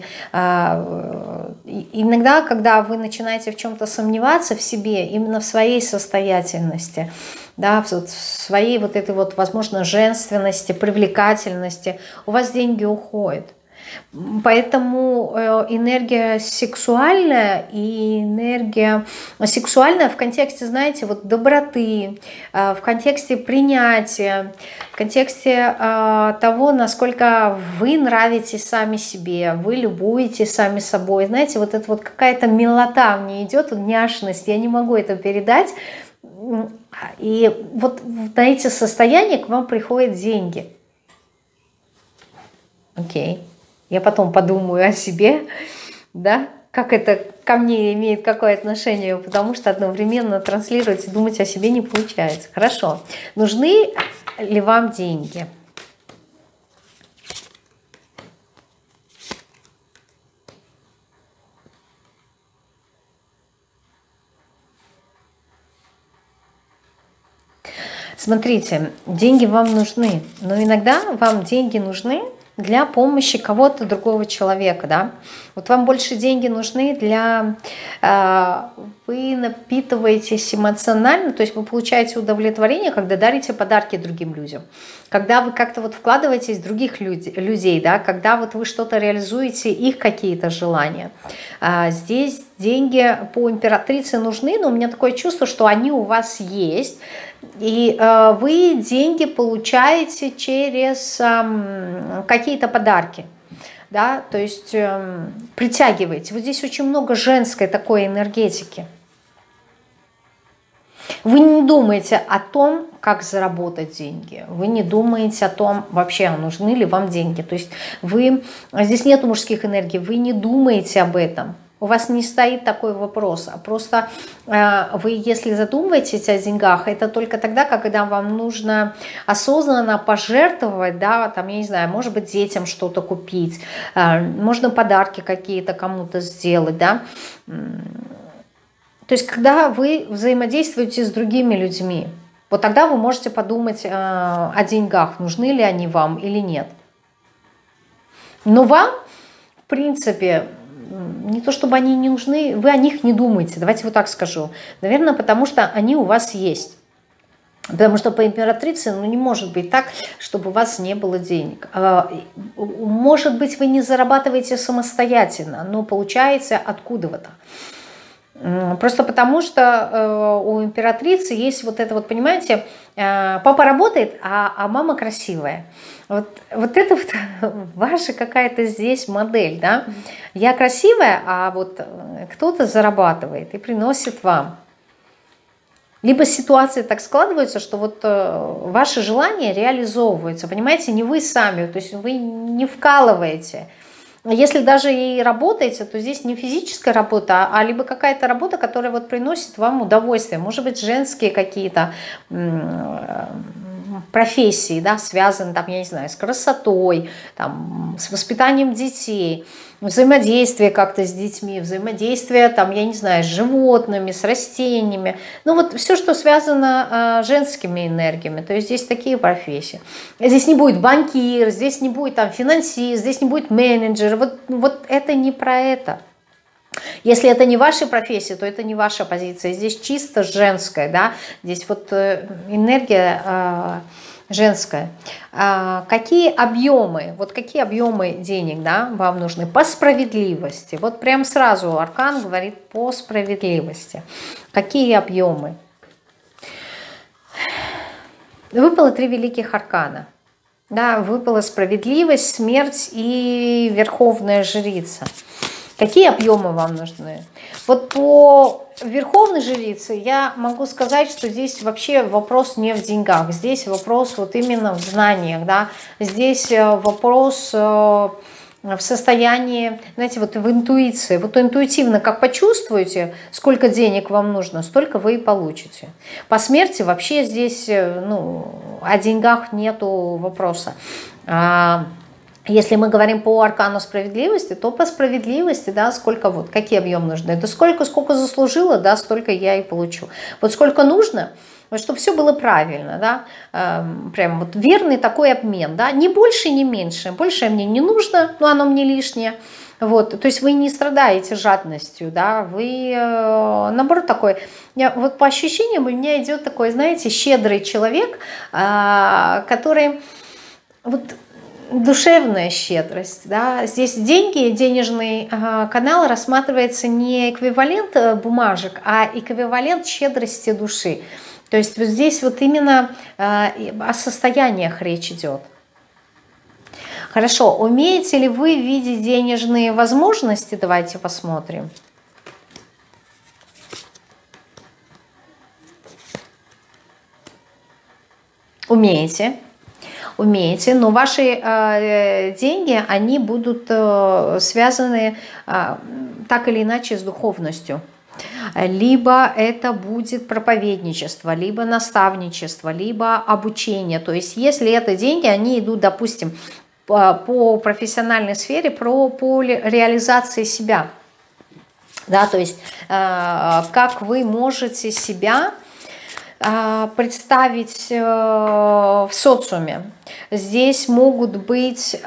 Иногда, когда вы начинаете в чем-то сомневаться в себе, именно в своей состоятельности, да, в своей вот этой вот, возможно, женственности, привлекательности, у вас деньги уходят. Поэтому энергия сексуальная и энергия сексуальная в контексте, знаете, вот доброты, в контексте принятия, в контексте того, насколько вы нравитесь сами себе, вы любуетесь сами собой. Знаете, вот это вот какая-то милота мне идет, вот няшность, я не могу это передать. И вот на эти состояния к вам приходят деньги. Окей. Я потом подумаю о себе, да, как это ко мне имеет какое отношение, потому что одновременно транслировать и думать о себе не получается. Хорошо. Нужны ли вам деньги? Смотрите, деньги вам нужны, но иногда вам деньги нужны для помощи кого-то другого человека, да. Вот вам больше деньги нужны для... Э, вы напитываетесь эмоционально, то есть вы получаете удовлетворение, когда дарите подарки другим людям, когда вы как-то вот вкладываетесь в других люд, людей, да, когда вот вы что-то реализуете, их какие-то желания. Э, здесь деньги по императрице нужны, но у меня такое чувство, что они у вас есть, и э, вы деньги получаете через э, какие-то подарки, да, то есть э, притягиваете. Вот здесь очень много женской такой энергетики. Вы не думаете о том, как заработать деньги. Вы не думаете о том, вообще, нужны ли вам деньги. То есть вы, здесь нет мужских энергий, вы не думаете об этом. У вас не стоит такой вопрос, а просто э, вы, если задумываетесь о деньгах, это только тогда, когда вам нужно осознанно пожертвовать, да, там, я не знаю, может быть, детям что-то купить, э, можно подарки какие-то кому-то сделать, да. То есть, когда вы взаимодействуете с другими людьми, вот тогда вы можете подумать э, о деньгах, нужны ли они вам или нет. Но вам, в принципе... Не то чтобы они не нужны, вы о них не думаете, давайте вот так скажу. Наверное, потому что они у вас есть. Потому что по императрице, ну, не может быть так, чтобы у вас не было денег. Может быть, вы не зарабатываете самостоятельно, но получаете откуда-то. Просто потому что у императрицы есть вот это вот, понимаете, папа работает, а, а мама красивая. Вот, вот это вот ваша какая-то здесь модель, да? Я красивая, а вот кто-то зарабатывает и приносит вам. Либо ситуации так складываются, что вот ваши желания реализовываются, понимаете, не вы сами, то есть вы не вкалываете. Если даже и работаете, то здесь не физическая работа, а либо какая-то работа, которая вот приносит вам удовольствие. Может быть, женские какие-то профессии, да, связаны, там, я не знаю, с красотой, там, с воспитанием детей, взаимодействие как-то с детьми, взаимодействие, там, я не знаю, с животными, с растениями. Ну вот все, что связано с женскими энергиями, то есть здесь такие профессии. Здесь не будет банкир, здесь не будет там финансист, здесь не будет менеджер. Вот, вот это не про это. Если это не ваша профессия, то это не ваша позиция. Здесь чисто женская, да, здесь вот энергия э, женская. А какие объемы, вот какие объемы денег, да, вам нужны? По справедливости. Вот прям сразу аркан говорит по справедливости. Какие объемы? Выпало три великих аркана. Да, выпала справедливость, смерть и верховная жрица. Какие объемы вам нужны? Вот по верховной жрице я могу сказать, что здесь вообще вопрос не в деньгах. Здесь вопрос вот именно в знаниях. Да? Здесь вопрос в состоянии, знаете, вот в интуиции. Вот интуитивно как почувствуете, сколько денег вам нужно, столько вы и получите. По смерти вообще здесь, ну, о деньгах нету вопроса. Если мы говорим по аркану справедливости, то по справедливости, да, сколько вот, какие объемы нужны. Это сколько, сколько заслужила, да, столько я и получу. Вот сколько нужно, чтобы все было правильно, да, эм, прям вот верный такой обмен, да, ни больше, ни меньше. Больше мне не нужно, но оно мне лишнее. Вот, то есть вы не страдаете жадностью, да, вы, э, наоборот, такой, я, вот по ощущениям у меня идет такой, знаете, щедрый человек, э, который вот... Душевная щедрость, да, здесь деньги, денежный э, канал рассматривается не эквивалент бумажек, а эквивалент щедрости души. То есть вот здесь вот именно э, о состояниях речь идет. Хорошо, умеете ли вы видеть денежные возможности? Давайте посмотрим. Умеете. Умеете, но ваши э, деньги, они будут э, связаны э, так или иначе с духовностью. Либо это будет проповедничество, либо наставничество, либо обучение. То есть если это деньги, они идут, допустим, по, по профессиональной сфере, про, по реализации себя. Да, то есть э, как вы можете себя представить в социуме. Здесь могут быть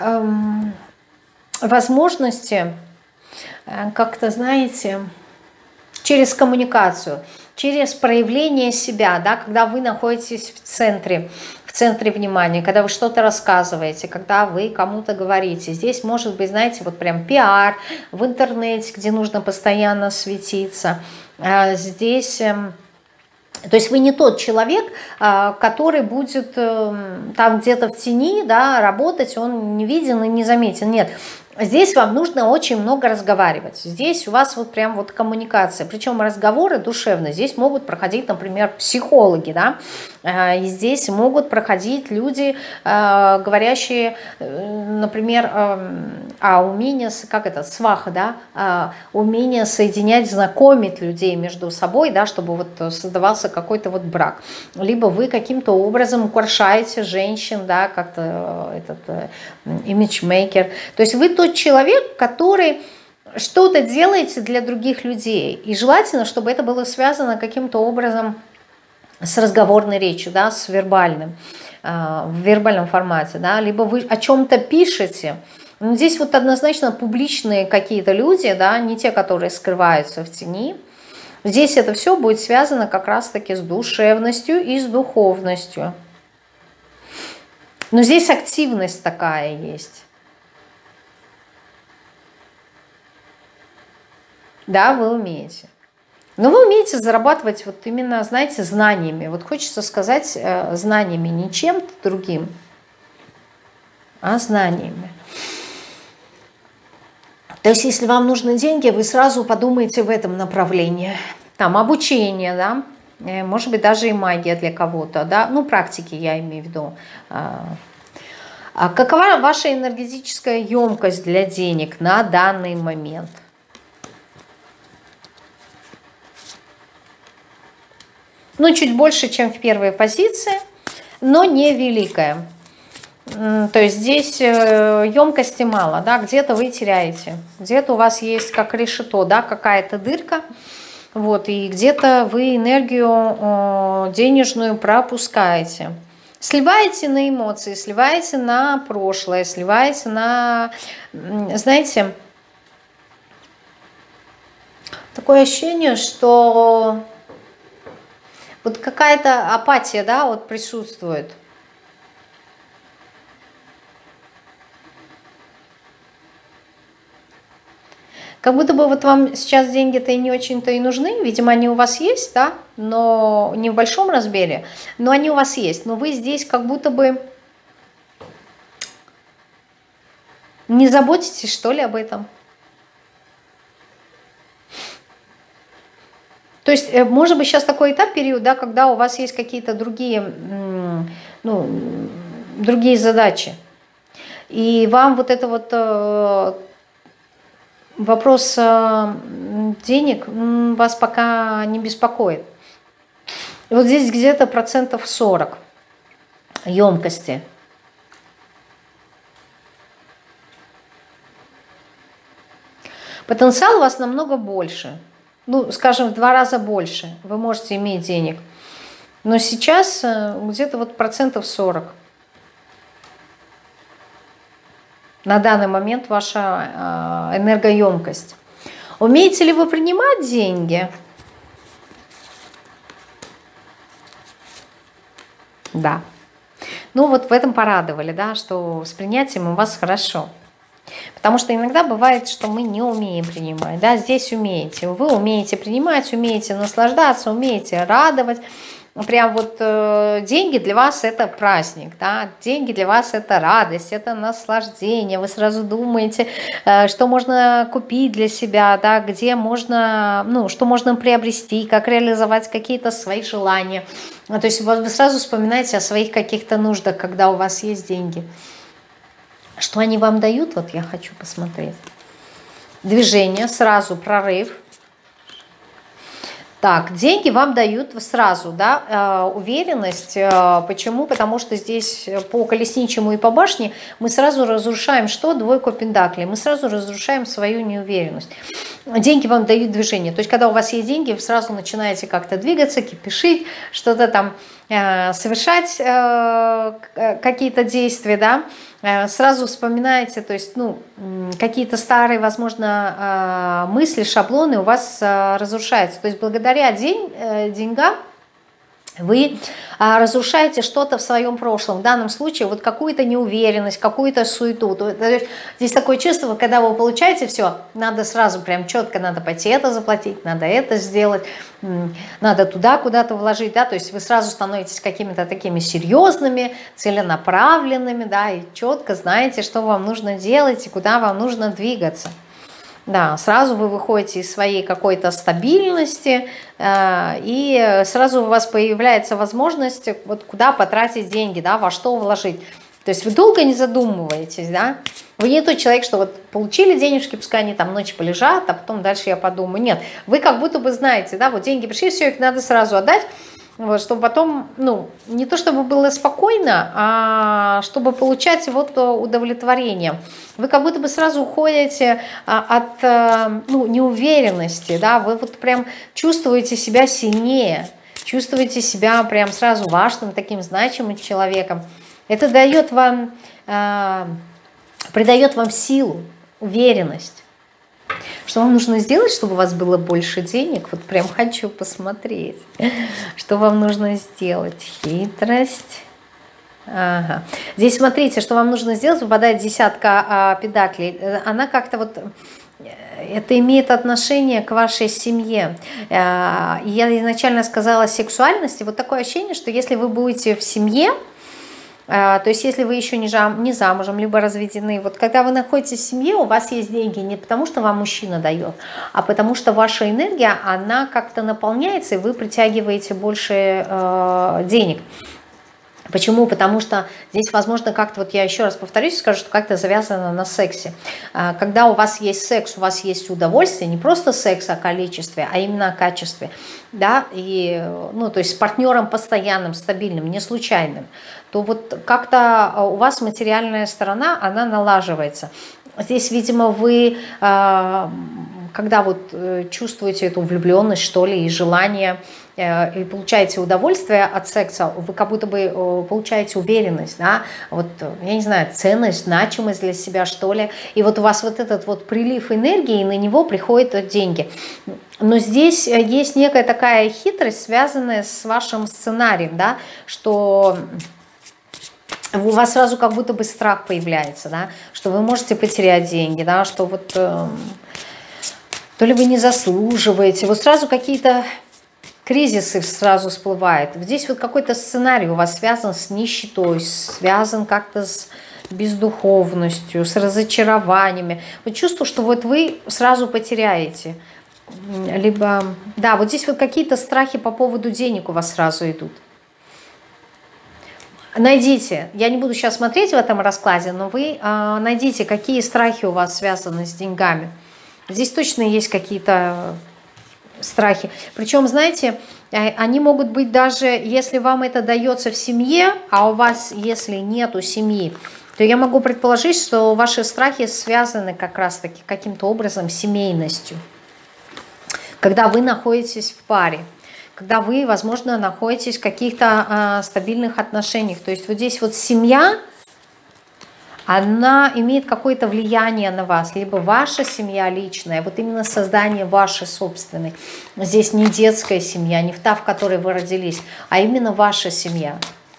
возможности как-то, знаете, через коммуникацию, через проявление себя, да, когда вы находитесь в центре, в центре внимания, когда вы что-то рассказываете, когда вы кому-то говорите. Здесь может быть, знаете, вот прям пиар в интернете, где нужно постоянно светиться. Здесь... То есть вы не тот человек, который будет там где-то в тени, да, работать, он не виден и не заметен. Нет, здесь вам нужно очень много разговаривать. Здесь у вас вот прям вот коммуникация. Причем разговоры душевные. Здесь могут проходить, например, психологи, да. И здесь могут проходить люди, говорящие, например, а умение, как это, сваха, да, умение соединять, знакомить людей между собой, да, чтобы вот создавался какой-то вот брак. Либо вы каким-то образом украшаете женщин, да, как-то этот имиджмейкер. То есть вы тот человек, который что-то делаете для других людей. И желательно, чтобы это было связано каким-то образом с разговорной речью, да, с вербальным, э, в вербальном формате, да, либо вы о чем-то пишете. Но здесь вот однозначно публичные какие-то люди, да, не те, которые скрываются в тени. Здесь это все будет связано как раз-таки с душевностью и с духовностью. Но здесь активность такая есть. Да, вы умеете. Но вы умеете зарабатывать вот именно, знаете, знаниями. Вот хочется сказать, э, знаниями, не чем-то другим, а знаниями. То есть, если вам нужны деньги, вы сразу подумаете в этом направлении. Там обучение, да, может быть, даже и магия для кого-то, да, ну, практики я имею в виду. А какова ваша энергетическая емкость для денег на данный момент? Ну, чуть больше, чем в первой позиции, но не великая. То есть здесь емкости мало, да, где-то вы теряете, где-то у вас есть как решето, да, какая-то дырка, вот, и где-то вы энергию денежную пропускаете. Сливаете на эмоции, сливаете на прошлое, сливаете на, знаете, такое ощущение, что вот какая-то апатия, да, вот присутствует. Как будто бы вот вам сейчас деньги-то и не очень-то и нужны, видимо, они у вас есть, да, но не в большом размере, но они у вас есть, но вы здесь как будто бы не заботитесь, что ли, об этом. То есть, может быть, сейчас такой этап, период, да, когда у вас есть какие-то другие, ну, другие задачи, и вам вот это вот... Вопрос денег вас пока не беспокоит. И вот здесь где-то процентов сорок емкости. Потенциал у вас намного больше. Ну, скажем, в два раза больше. Вы можете иметь денег. Но сейчас где-то вот процентов сорок. На данный момент ваша энергоемкость. Умеете ли вы принимать деньги? Да. Ну вот в этом порадовали, да, что с принятием у вас хорошо. Потому что иногда бывает, что мы не умеем принимать. Да, здесь умеете. Вы умеете принимать, умеете наслаждаться, умеете радовать. Прям вот э, деньги для вас это праздник, да? Деньги для вас это радость, это наслаждение. Вы сразу думаете, э, что можно купить для себя, да? Где можно, ну, что можно приобрести, как реализовать какие-то свои желания. То есть вы сразу вспоминаете о своих каких-то нуждах, когда у вас есть деньги. Что они вам дают? Вот я хочу посмотреть. Движение, сразу прорыв. Так, деньги вам дают сразу, да, э, уверенность. Э, почему? Потому что здесь по колесничему и по башне мы сразу разрушаем что? Двойку пентаклей. Мы сразу разрушаем свою неуверенность. Деньги вам дают движение. То есть, когда у вас есть деньги, вы сразу начинаете как-то двигаться, кипишить, что-то там э, совершать, э, какие-то действия, да. Сразу вспоминаете, то есть, ну, какие-то старые, возможно, мысли, шаблоны у вас разрушаются. То есть благодаря день, деньгам вы разрушаете что-то в своем прошлом. В данном случае вот какую-то неуверенность, какую-то суету. Здесь такое чувство, когда вы получаете все, надо сразу прям четко, надо пойти это заплатить, надо это сделать, надо туда куда-то вложить, да, то есть вы сразу становитесь какими-то такими серьезными, целенаправленными, да, и четко знаете, что вам нужно делать и куда вам нужно двигаться. Да, сразу вы выходите из своей какой-то стабильности, э, и сразу у вас появляется возможность, вот куда потратить деньги, да, во что вложить. То есть вы долго не задумываетесь, да, вы не тот человек, что вот получили денежки, пускай они там ночь полежат, а потом дальше я подумаю. Нет, вы как будто бы знаете, да, вот деньги пришли, все, их надо сразу отдать, вот, чтобы потом, ну, не то чтобы было спокойно, а чтобы получать вот удовлетворение. Вы как будто бы сразу уходите от, ну, неуверенности, да, вы вот прям чувствуете себя сильнее, чувствуете себя прям сразу важным, таким значимым человеком. Это дает вам, придает вам силу, уверенность. Что вам нужно сделать, чтобы у вас было больше денег? Вот прям хочу посмотреть. Что вам нужно сделать? Хитрость. Ага. Здесь смотрите, что вам нужно сделать. Выпадает десятка а, педаклей. Она как-то вот... Это имеет отношение к вашей семье. Я изначально сказала сексуальности. Вот такое ощущение, что если вы будете в семье, то есть если вы еще не, жам, не замужем, либо разведены, вот когда вы находитесь в семье, у вас есть деньги не потому, что вам мужчина дает, а потому что ваша энергия, она как-то наполняется, и вы притягиваете больше э, денег. Почему? Потому что здесь, возможно, как-то, вот я еще раз повторюсь, скажу, что как-то завязано на сексе. Когда у вас есть секс, у вас есть удовольствие, не просто секс о количестве, а именно о качестве, да, и, ну, то есть с партнером постоянным, стабильным, не случайным, то вот как-то у вас материальная сторона, она налаживается. Здесь, видимо, вы, когда вот чувствуете эту влюбленность, что ли, и желание, и получаете удовольствие от секса, вы как будто бы получаете уверенность, да, вот, я не знаю, ценность, значимость для себя, что ли, и вот у вас вот этот вот прилив энергии, и на него приходят деньги. Но здесь есть некая такая хитрость, связанная с вашим сценарием, да, что у вас сразу как будто бы страх появляется, да, что вы можете потерять деньги, да, что вот э, то ли вы не заслуживаете, вот сразу какие-то кризисы сразу всплывают. Здесь вот какой-то сценарий у вас связан с нищетой, связан как-то с бездуховностью, с разочарованиями. Вот чувство, что вот вы сразу потеряете. Либо, да, вот здесь вот какие-то страхи по поводу денег у вас сразу идут. Найдите, я не буду сейчас смотреть в этом раскладе, но вы э, найдите, какие страхи у вас связаны с деньгами. Здесь точно есть какие-то страхи. Причем, знаете, они могут быть даже, если вам это дается в семье, а у вас, если нету семьи, то я могу предположить, что ваши страхи связаны как раз-таки каким-то образом с семейностью. Когда вы находитесь в паре, когда вы, возможно, находитесь в каких-то а, стабильных отношениях. То есть вот здесь вот семья, она имеет какое-то влияние на вас, либо ваша семья личная, вот именно создание вашей собственной. Здесь не детская семья, не та, в которой вы родились, а именно ваша семья.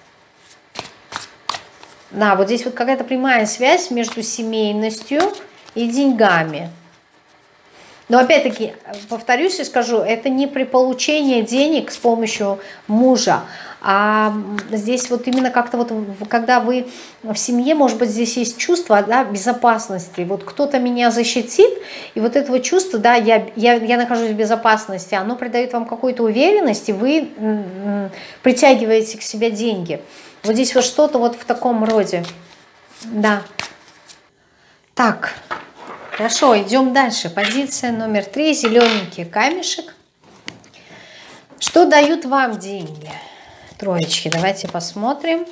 Да, вот здесь вот какая-то прямая связь между семейностью и деньгами. Но опять-таки, повторюсь и скажу, это не при получении денег с помощью мужа, а здесь вот именно как-то вот, когда вы в семье, может быть, здесь есть чувство, да, безопасности. Вот кто-то меня защитит, и вот этого чувства, да, я, я, я нахожусь в безопасности, оно придает вам какую-то уверенность, и вы притягиваете к себе деньги. Вот здесь вот что-то вот в таком роде. Да. Так. Хорошо, идем дальше. Позиция номер три. Зелененький камешек. Что дают вам деньги? Троечки. Давайте посмотрим.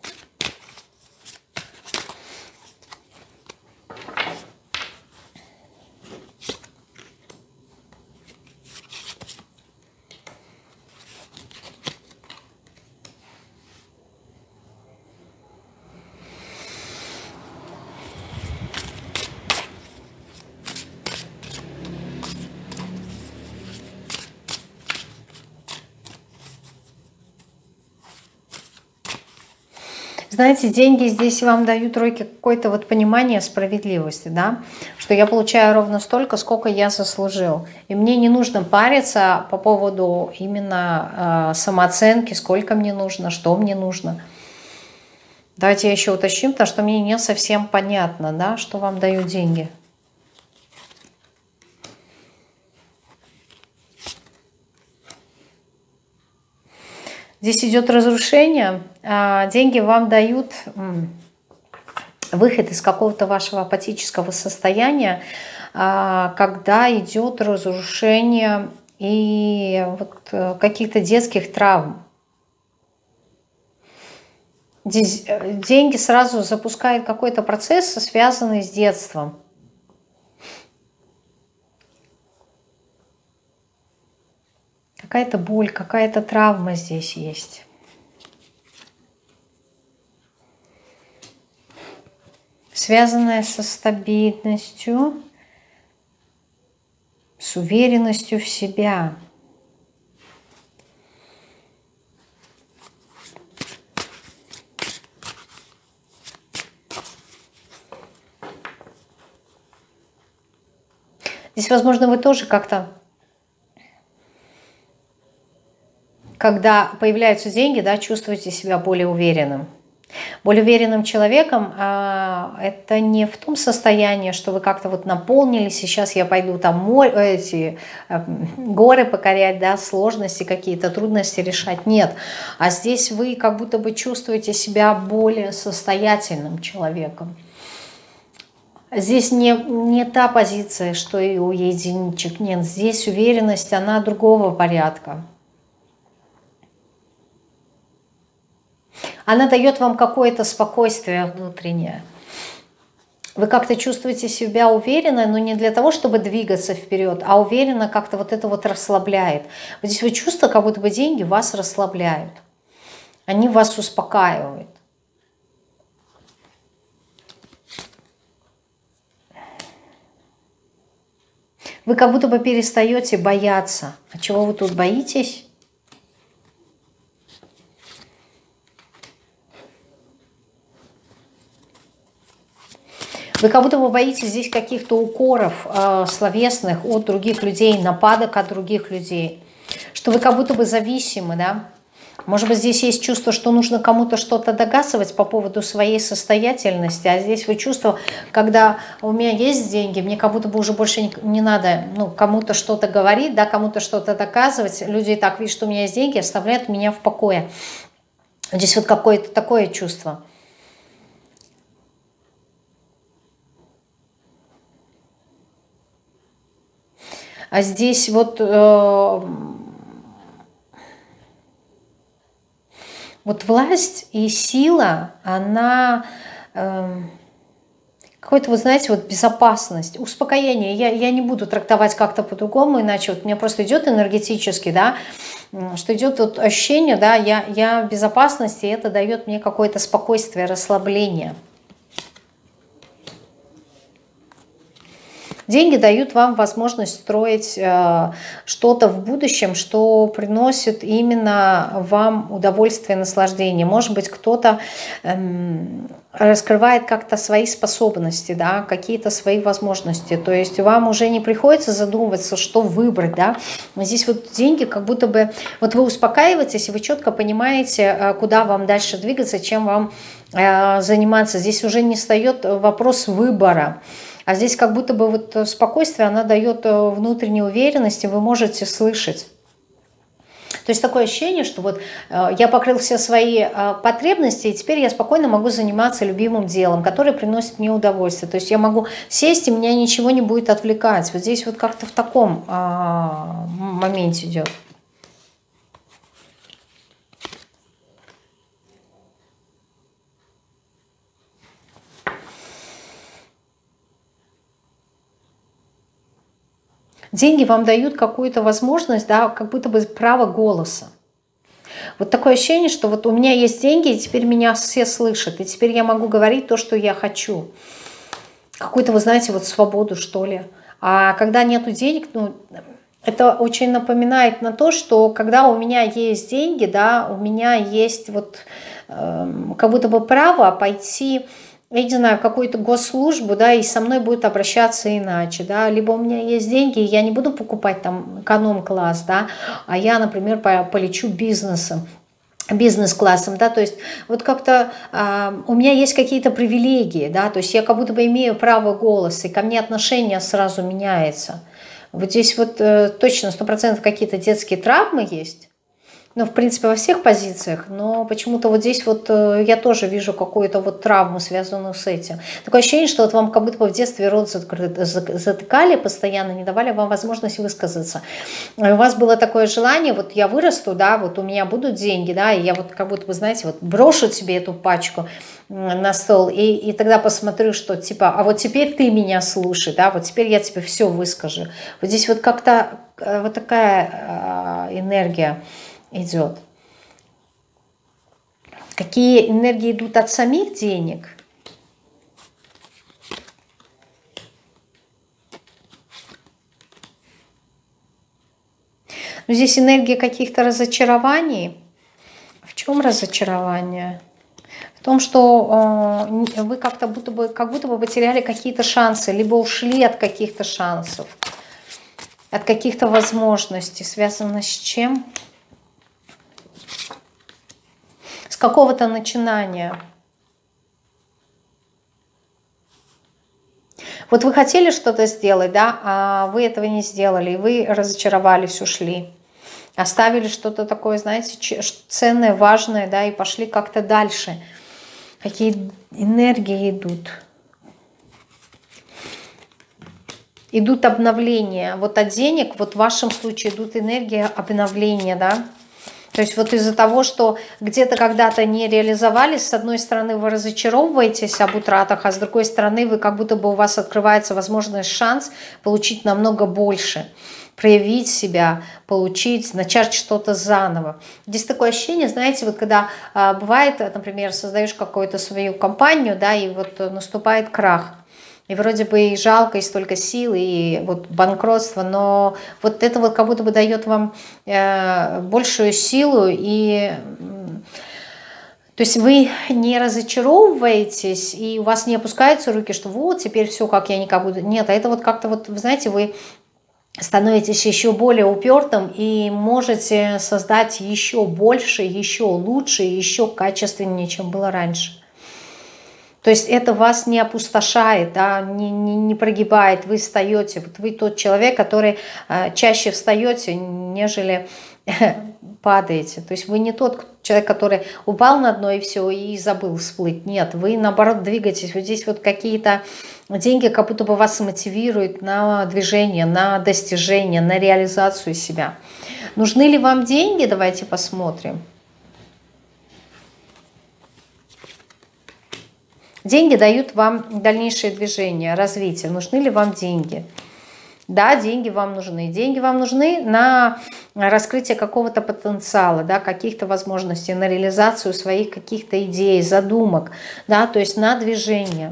Знаете, деньги здесь вам дают тройки какое-то вот понимание справедливости, да, что я получаю ровно столько, сколько я заслужил. И мне не нужно париться по поводу именно э, самооценки, сколько мне нужно, что мне нужно. Давайте я еще уточню, потому что мне не совсем понятно, да, что вам дают деньги. Здесь идет разрушение, деньги вам дают выход из какого-то вашего апатического состояния, когда идет разрушение и вот каких-то детских травм. Здесь деньги сразу запускают какой-то процесс, связанный с детством. Какая-то боль, какая-то травма здесь есть. Связанная со стабильностью, с уверенностью в себя. Здесь, возможно, вы тоже как-то, когда появляются деньги, да, чувствуете себя более уверенным. Более уверенным человеком а, это не в том состоянии, что вы как-то вот наполнились, сейчас я пойду там море, эти а, горы покорять, да, сложности какие-то, трудности решать. Нет. А здесь вы как будто бы чувствуете себя более состоятельным человеком. Здесь не, не та позиция, что и у единичек. Нет, здесь уверенность, она другого порядка. Она дает вам какое-то спокойствие внутреннее. Вы как-то чувствуете себя уверенно, но не для того, чтобы двигаться вперед, а уверенно как-то вот это вот расслабляет. Вот здесь вы чувствуете, как будто бы деньги вас расслабляют. Они вас успокаивают. Вы как будто бы перестаете бояться. А чего вы тут боитесь? Вы как будто бы боитесь здесь каких-то укоров э, словесных от других людей, нападок от других людей. Что вы как будто бы зависимы, да? Может быть, здесь есть чувство, что нужно кому-то что-то доказывать по поводу своей состоятельности, а здесь вы чувство, когда у меня есть деньги, мне как будто бы уже больше не, не надо ну, кому-то что-то говорить, да, кому-то что-то доказывать. Люди и так видят, что у меня есть деньги, оставляют меня в покое. Здесь вот какое-то такое чувство. А здесь вот... Э, Вот власть и сила, она э, какой-то, вы знаете, вот безопасность, успокоение. Я, я не буду трактовать как-то по-другому, иначе вот у меня просто идет энергетически, да, что идет вот ощущение, да, я, я в безопасности, и это дает мне какое-то спокойствие, расслабление. Деньги дают вам возможность строить э, что-то в будущем, что приносит именно вам удовольствие, наслаждение. Может быть, кто-то эм, раскрывает как-то свои способности, да, какие-то свои возможности. То есть вам уже не приходится задумываться, что выбрать. Да. Здесь вот деньги как будто бы... Вот вы успокаиваетесь, и вы четко понимаете, куда вам дальше двигаться, чем вам э, заниматься. Здесь уже не встает вопрос выбора. А здесь как будто бы вот спокойствие, она дает внутреннюю уверенность, и вы можете слышать. То есть такое ощущение, что вот я покрыл все свои потребности, и теперь я спокойно могу заниматься любимым делом, которое приносит мне удовольствие. То есть я могу сесть, и меня ничего не будет отвлекать. Вот здесь вот как-то в таком моменте идет. Деньги вам дают какую-то возможность, да, как будто бы право голоса. Вот такое ощущение, что вот у меня есть деньги, и теперь меня все слышат, и теперь я могу говорить то, что я хочу. Какую-то, вы знаете, вот свободу, что ли. А когда нету денег, ну, это очень напоминает на то, что когда у меня есть деньги, да, у меня есть вот э, как будто бы право пойти... я не знаю, какую-то госслужбу, да, и со мной будут обращаться иначе, да, либо у меня есть деньги, и я не буду покупать там эконом-класс, да, а я, например, полечу бизнесом, бизнес-классом, да, то есть вот как-то э, у меня есть какие-то привилегии, да, то есть я как будто бы имею право голоса, и ко мне отношение сразу меняется. Вот здесь вот э, точно сто процентов какие-то детские травмы есть. Ну, в принципе, во всех позициях, но почему-то вот здесь вот э, я тоже вижу какую-то вот травму, связанную с этим. Такое ощущение, что вот вам как будто бы в детстве рот затыкали постоянно, не давали вам возможность высказаться. И у вас было такое желание, вот я вырасту, да, вот у меня будут деньги, да, и я вот как будто бы, знаете, вот брошу себе эту пачку на стол, и, и тогда посмотрю, что типа, а вот теперь ты меня слушай, да, вот теперь я тебе все выскажу. Вот здесь вот как-то э, вот такая э, энергия идет. Какие энергии идут от самих денег? Но здесь энергия каких-то разочарований. В чем разочарование? В том, что э, вы как-то будто бы, как будто бы потеряли какие-то шансы, либо ушли от каких-то шансов, от каких-то возможностей. Связано с чем? С какого-то начинания. Вот вы хотели что-то сделать, да, а вы этого не сделали, и вы разочаровались, ушли. Оставили что-то такое, знаете, ценное, важное, да, и пошли как-то дальше. Какие энергии идут. Идут обновления. Вот от денег, вот в вашем случае идут энергии обновления, да. То есть вот из-за того, что где-то когда-то не реализовались, с одной стороны вы разочаровываетесь об утратах, а с другой стороны вы как будто бы у вас открывается возможность, шанс получить намного больше, проявить себя, получить, начать что-то заново. Здесь такое ощущение, знаете, вот когда а, бывает, например, создаешь какую-то свою компанию, да, и вот наступает крах. И вроде бы и жалко, и столько сил, и вот банкротство, но вот это вот как будто бы дает вам э, большую силу, и то есть вы не разочаровываетесь, и у вас не опускаются руки, что вот теперь все, как я никак буду. Нет, а это вот как-то вот, вы знаете, вы становитесь еще более упертым и можете создать еще больше, еще лучше, еще качественнее, чем было раньше. То есть это вас не опустошает, да, не, не, не прогибает, вы встаете. Вот вы тот человек, который э, чаще встаете, нежели падаете. То есть вы не тот человек, который упал на дно и все, и забыл всплыть. Нет, вы наоборот двигаетесь. Вот здесь вот какие-то деньги как будто бы вас мотивируют на движение, на достижение, на реализацию себя. Нужны ли вам деньги? Давайте посмотрим. Деньги дают вам дальнейшее движение, развитие. Нужны ли вам деньги? Да, деньги вам нужны. Деньги вам нужны на раскрытие какого-то потенциала, да, каких-то возможностей, на реализацию своих каких-то идей, задумок, да, то есть на движение.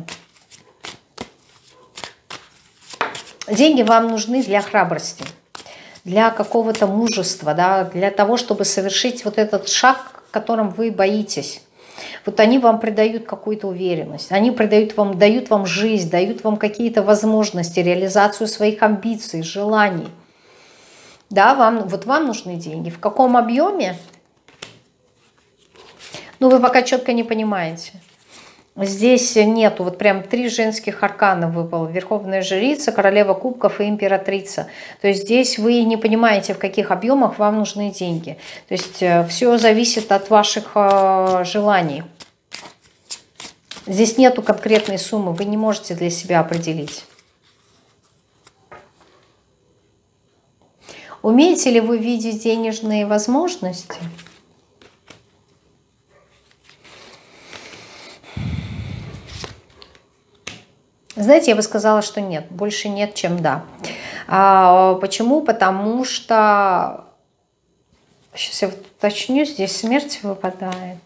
Деньги вам нужны для храбрости, для какого-то мужества, да, для того, чтобы совершить вот этот шаг, которым вы боитесь. Вот они вам придают какую-то уверенность, они придают вам, дают вам жизнь, дают вам какие-то возможности, реализацию своих амбиций, желаний. Да, вам, вот вам нужны деньги. В каком объеме? Ну, вы пока четко не понимаете. Здесь нету, вот прям три женских аркана выпало. Верховная жрица, королева кубков и императрица. То есть здесь вы не понимаете, в каких объемах вам нужны деньги. То есть все зависит от ваших желаний. Здесь нету конкретной суммы, вы не можете для себя определить. Умеете ли вы видеть денежные возможности? Знаете, я бы сказала, что нет. Больше нет, чем да. А, почему? Потому что... Сейчас я уточню, здесь смерть выпадает.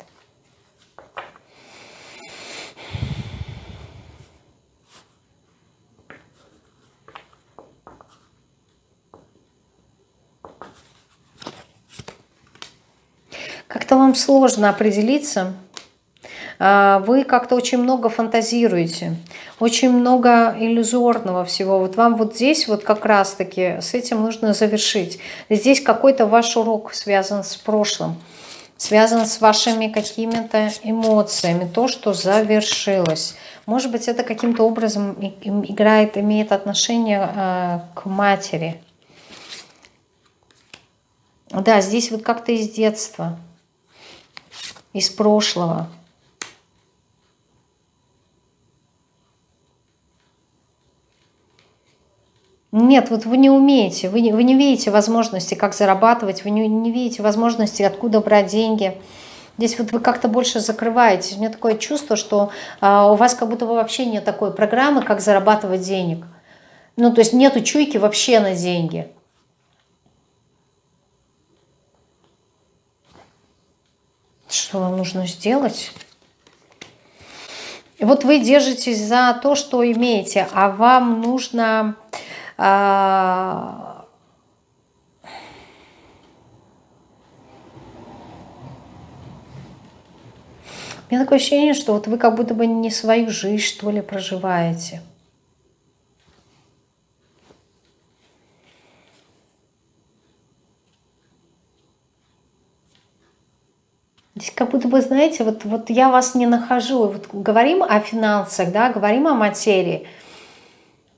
Как-то вам сложно определиться. Вы как-то очень много фантазируете, очень много иллюзорного всего. Вот вам вот здесь вот как раз-таки с этим нужно завершить. Здесь какой-то ваш урок связан с прошлым, связан с вашими какими-то эмоциями, то, что завершилось. Может быть, это каким-то образом играет, имеет отношение к матери. Да, здесь вот как-то из детства, из прошлого. Нет, вот вы не умеете, вы не, вы не видите возможности, как зарабатывать, вы не, не видите возможности, откуда брать деньги. Здесь вот вы как-то больше закрываетесь. У меня такое чувство, что а, у вас как будто бы вообще нет такой программы, как зарабатывать денег. Ну, то есть нету чуйки вообще на деньги. Что вам нужно сделать? И вот вы держитесь за то, что имеете, а вам нужно... А... У меня такое ощущение, что вот вы как будто бы не свою жизнь, что ли, проживаете. Здесь как будто бы, знаете, вот, вот я вас не нахожу. Вот говорим о финансах, да, говорим о материи.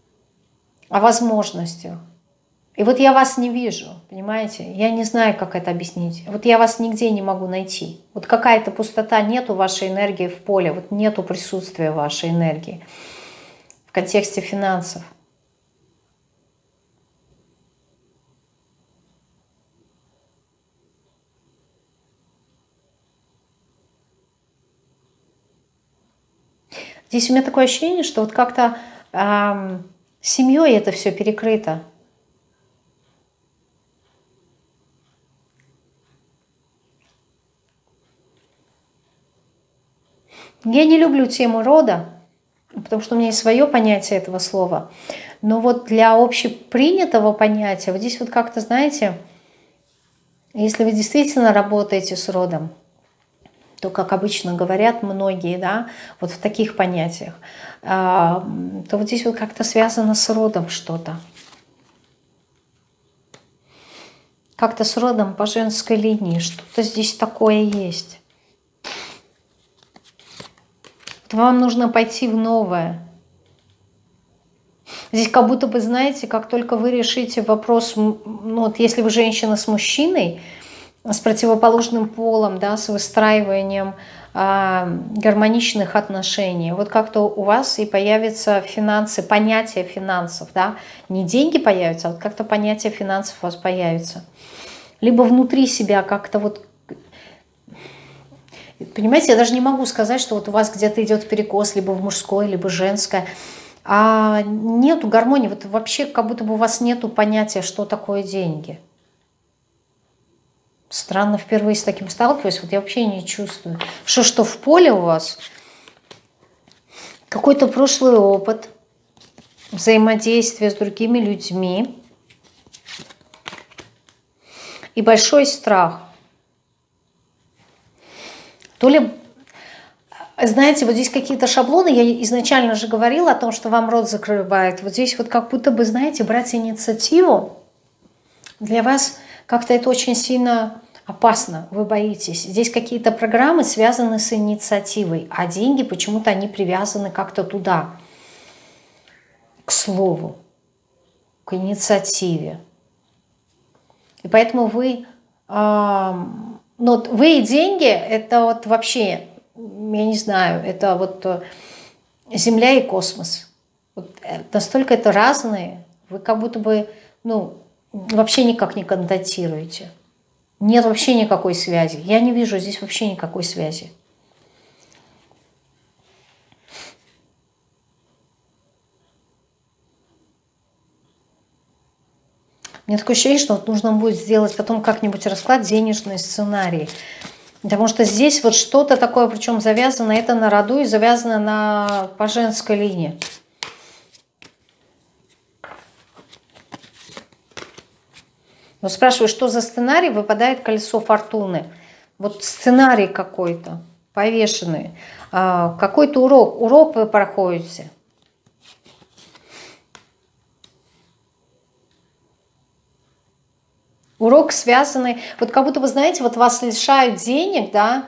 о возможностях. И вот я вас не вижу, понимаете? Я не знаю, как это объяснить. Вот я вас нигде не могу найти. Вот какая-то пустота, нету вашей энергии в поле, вот нету присутствия вашей энергии в контексте финансов. Здесь у меня такое ощущение, что вот как-то эм, семьей это все перекрыто. Я не люблю тему рода, потому что у меня есть свое понятие этого слова. Но вот для общепринятого понятия, вот здесь вот как-то, знаете, если вы действительно работаете с родом, то, как обычно говорят многие, да, вот в таких понятиях, то вот здесь вот как-то связано с родом что-то. Как-то с родом по женской линии, что-то здесь такое есть. Вот вам нужно пойти в новое. Здесь как будто бы, знаете, как только вы решите вопрос, ну вот если вы женщина с мужчиной, с противоположным полом, да, с выстраиванием э, гармоничных отношений. Вот как-то у вас и появятся финансы, понятие финансов, да, не деньги появятся, а вот как-то понятие финансов у вас появится. Либо внутри себя как-то вот, понимаете, я даже не могу сказать, что вот у вас где-то идет перекос, либо в мужское, либо женское, а нету гармонии, вот вообще как будто бы у вас нету понятия, что такое деньги. Странно, впервые с таким сталкиваюсь, вот я вообще не чувствую. Что, что в поле у вас какой-то прошлый опыт, взаимодействия с другими людьми и большой страх. То ли, знаете, вот здесь какие-то шаблоны, я изначально же говорила о том, что вам рот закрывает. Вот здесь вот как будто бы, знаете, брать инициативу для вас как-то это очень сильно опасно, вы боитесь. Здесь какие-то программы связаны с инициативой, а деньги почему-то они привязаны как-то туда, к слову, к инициативе. И поэтому вы, э, ну, вы и деньги, это вот вообще, я не знаю, это вот Земля и космос. Вот настолько это разные, вы как будто бы, ну, вообще никак не контактируете. Нет вообще никакой связи. Я не вижу здесь вообще никакой связи. Мне такое ощущение, что вот нужно будет сделать потом как-нибудь расклад денежный сценарий. Потому что здесь вот что-то такое, причем завязано это на роду и завязано на, по женской линии. Но спрашиваю, что за сценарий, выпадает колесо фортуны. Вот сценарий какой-то, повешенный. Какой-то урок. Урок вы проходите. Урок связанный, вот как будто вы знаете, вот вас лишают денег, да,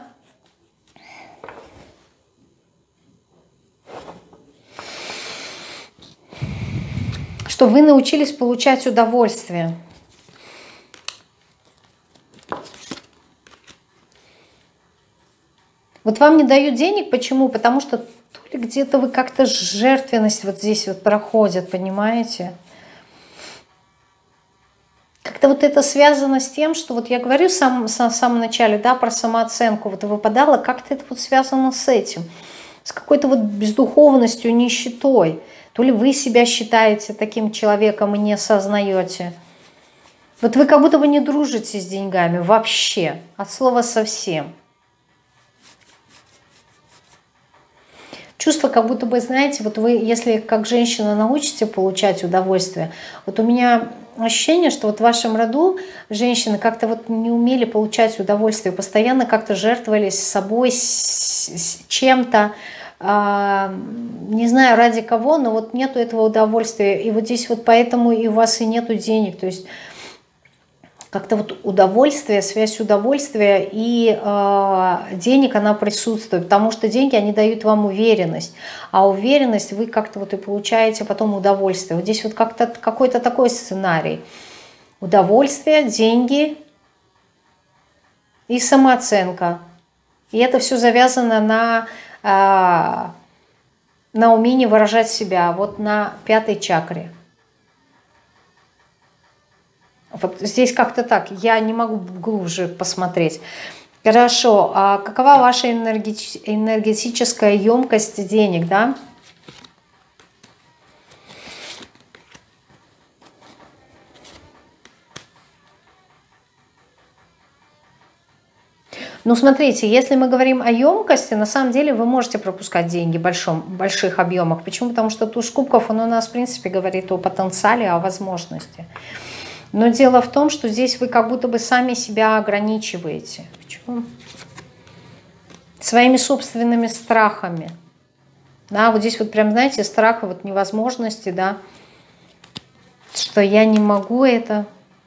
что вы научились получать удовольствие. Вот вам не дают денег, почему? Потому что то ли где-то вы как-то жертвенность вот здесь вот проходит, понимаете? Как-то вот это связано с тем, что вот я говорю в самом, в самом начале, да, про самооценку, вот выпадало, как-то это вот связано с этим, с какой-то вот бездуховностью, нищетой. То ли вы себя считаете таким человеком и не осознаете. Вот вы как будто бы не дружите с деньгами вообще, от слова совсем. Чувство, как будто бы, знаете, вот вы, если как женщина научите получать удовольствие, вот у меня ощущение, что вот в вашем роду женщины как-то вот не умели получать удовольствие, постоянно как-то жертвовались собой, чем-то, э, не знаю ради кого, но вот нету этого удовольствия. И вот здесь вот поэтому и у вас и нету денег. То есть как-то вот удовольствие, связь удовольствия и э, денег, она присутствует, потому что деньги, они дают вам уверенность, а уверенность вы как-то вот и получаете потом удовольствие. Вот здесь вот как-то какой-то такой сценарий. Удовольствие, деньги и самооценка. И это все завязано на, э, на умении выражать себя, вот на пятой чакре. Вот здесь как-то так, я не могу глубже посмотреть. Хорошо, а какова ваша энергети- энергетическая емкость денег, да? Ну, смотрите, если мы говорим о емкости, на самом деле вы можете пропускать деньги в большом, больших объемах. Почему? Потому что туз кубков, он у нас, в принципе, говорит о потенциале, о возможности. Но дело в том, что здесь вы как будто бы сами себя ограничиваете. Почему? Своими собственными страхами. Да, вот здесь вот прям, знаете, страха вот невозможности, да, что я не могу это.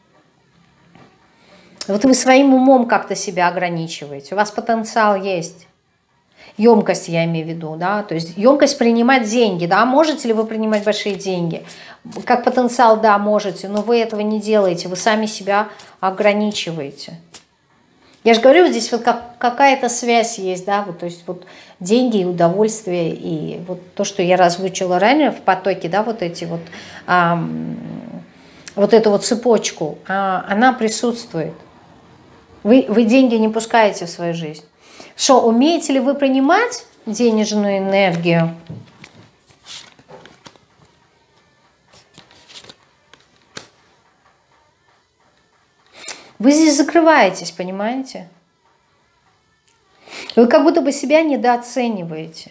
Вот вы своим умом как-то себя ограничиваете. У вас потенциал есть. Емкость я имею в виду, да, то есть емкость принимать деньги, да, можете ли вы принимать большие деньги? Как потенциал, да, можете, но вы этого не делаете, вы сами себя ограничиваете. Я же говорю, здесь вот как, какая-то связь есть, да, вот, то есть вот деньги и удовольствие, и вот то, что я озвучила ранее в потоке, да, вот эти вот, эм, вот эту вот цепочку, э, она присутствует. Вы, вы деньги не пускаете в свою жизнь. Что, умеете ли вы принимать денежную энергию? Вы здесь закрываетесь, понимаете? Вы как будто бы себя недооцениваете.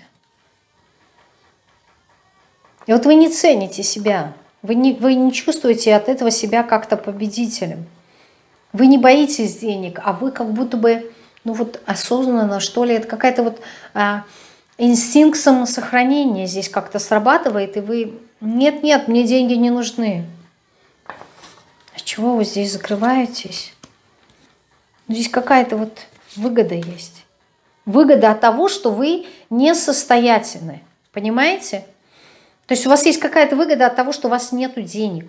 И вот вы не цените себя. Вы не, вы не чувствуете от этого себя как-то победителем. Вы не боитесь денег, а вы как будто бы... Ну вот осознанно, что ли, это какая-то вот а, инстинкт самосохранения здесь как-то срабатывает, и вы, нет-нет, мне деньги не нужны. А чего вы здесь закрываетесь? Здесь какая-то вот выгода есть. Выгода от того, что вы несостоятельны, понимаете? То есть у вас есть какая-то выгода от того, что у вас нету денег.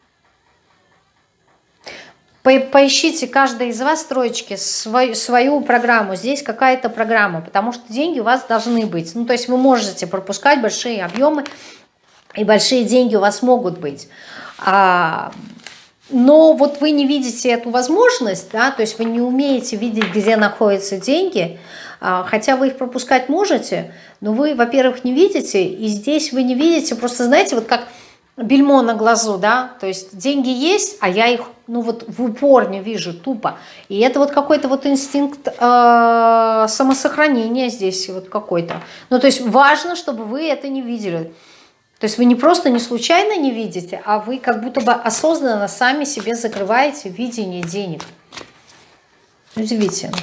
Поищите, каждая из вас, троечки, свою, свою программу. Здесь какая-то программа, потому что деньги у вас должны быть. Ну, то есть вы можете пропускать большие объемы, и большие деньги у вас могут быть. А, но вот вы не видите эту возможность, да, то есть вы не умеете видеть, где находятся деньги, а, хотя вы их пропускать можете, но вы, во-первых, не видите, и здесь вы не видите, просто знаете, вот как... бельмо на глазу, да, то есть деньги есть, а я их, ну вот в упор не вижу, тупо. И это вот какой-то вот инстинкт э, самосохранения здесь вот какой-то. Ну то есть важно, чтобы вы это не видели. То есть вы не просто не случайно не видите, а вы как будто бы осознанно сами себе закрываете видение денег. Удивительно.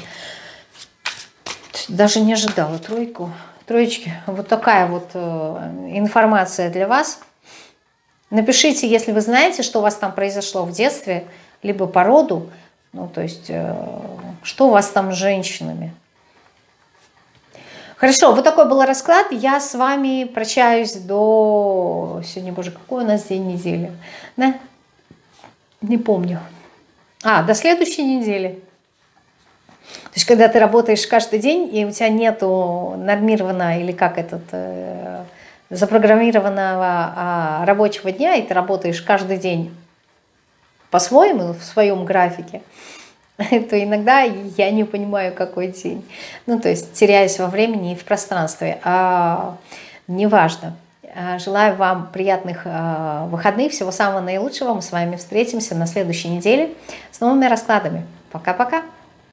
Даже не ожидала тройку. Троечки. Вот такая вот э, информация для вас. Напишите, если вы знаете, что у вас там произошло в детстве, либо по роду, ну, то есть, э, что у вас там с женщинами. Хорошо, вот такой был расклад. Я с вами прощаюсь до... Сегодня, боже, какой у нас день недели? Да? Не помню. А, до следующей недели. То есть, когда ты работаешь каждый день, и у тебя нету нормированного, или как этот... Э, запрограммированного а, рабочего дня, и ты работаешь каждый день по-своему, в своем графике, то иногда я не понимаю, какой день. Ну, то есть теряюсь во времени и в пространстве. А, неважно. Желаю вам приятных а, выходных, всего самого наилучшего. Мы с вами встретимся на следующей неделе с новыми раскладами. Пока-пока.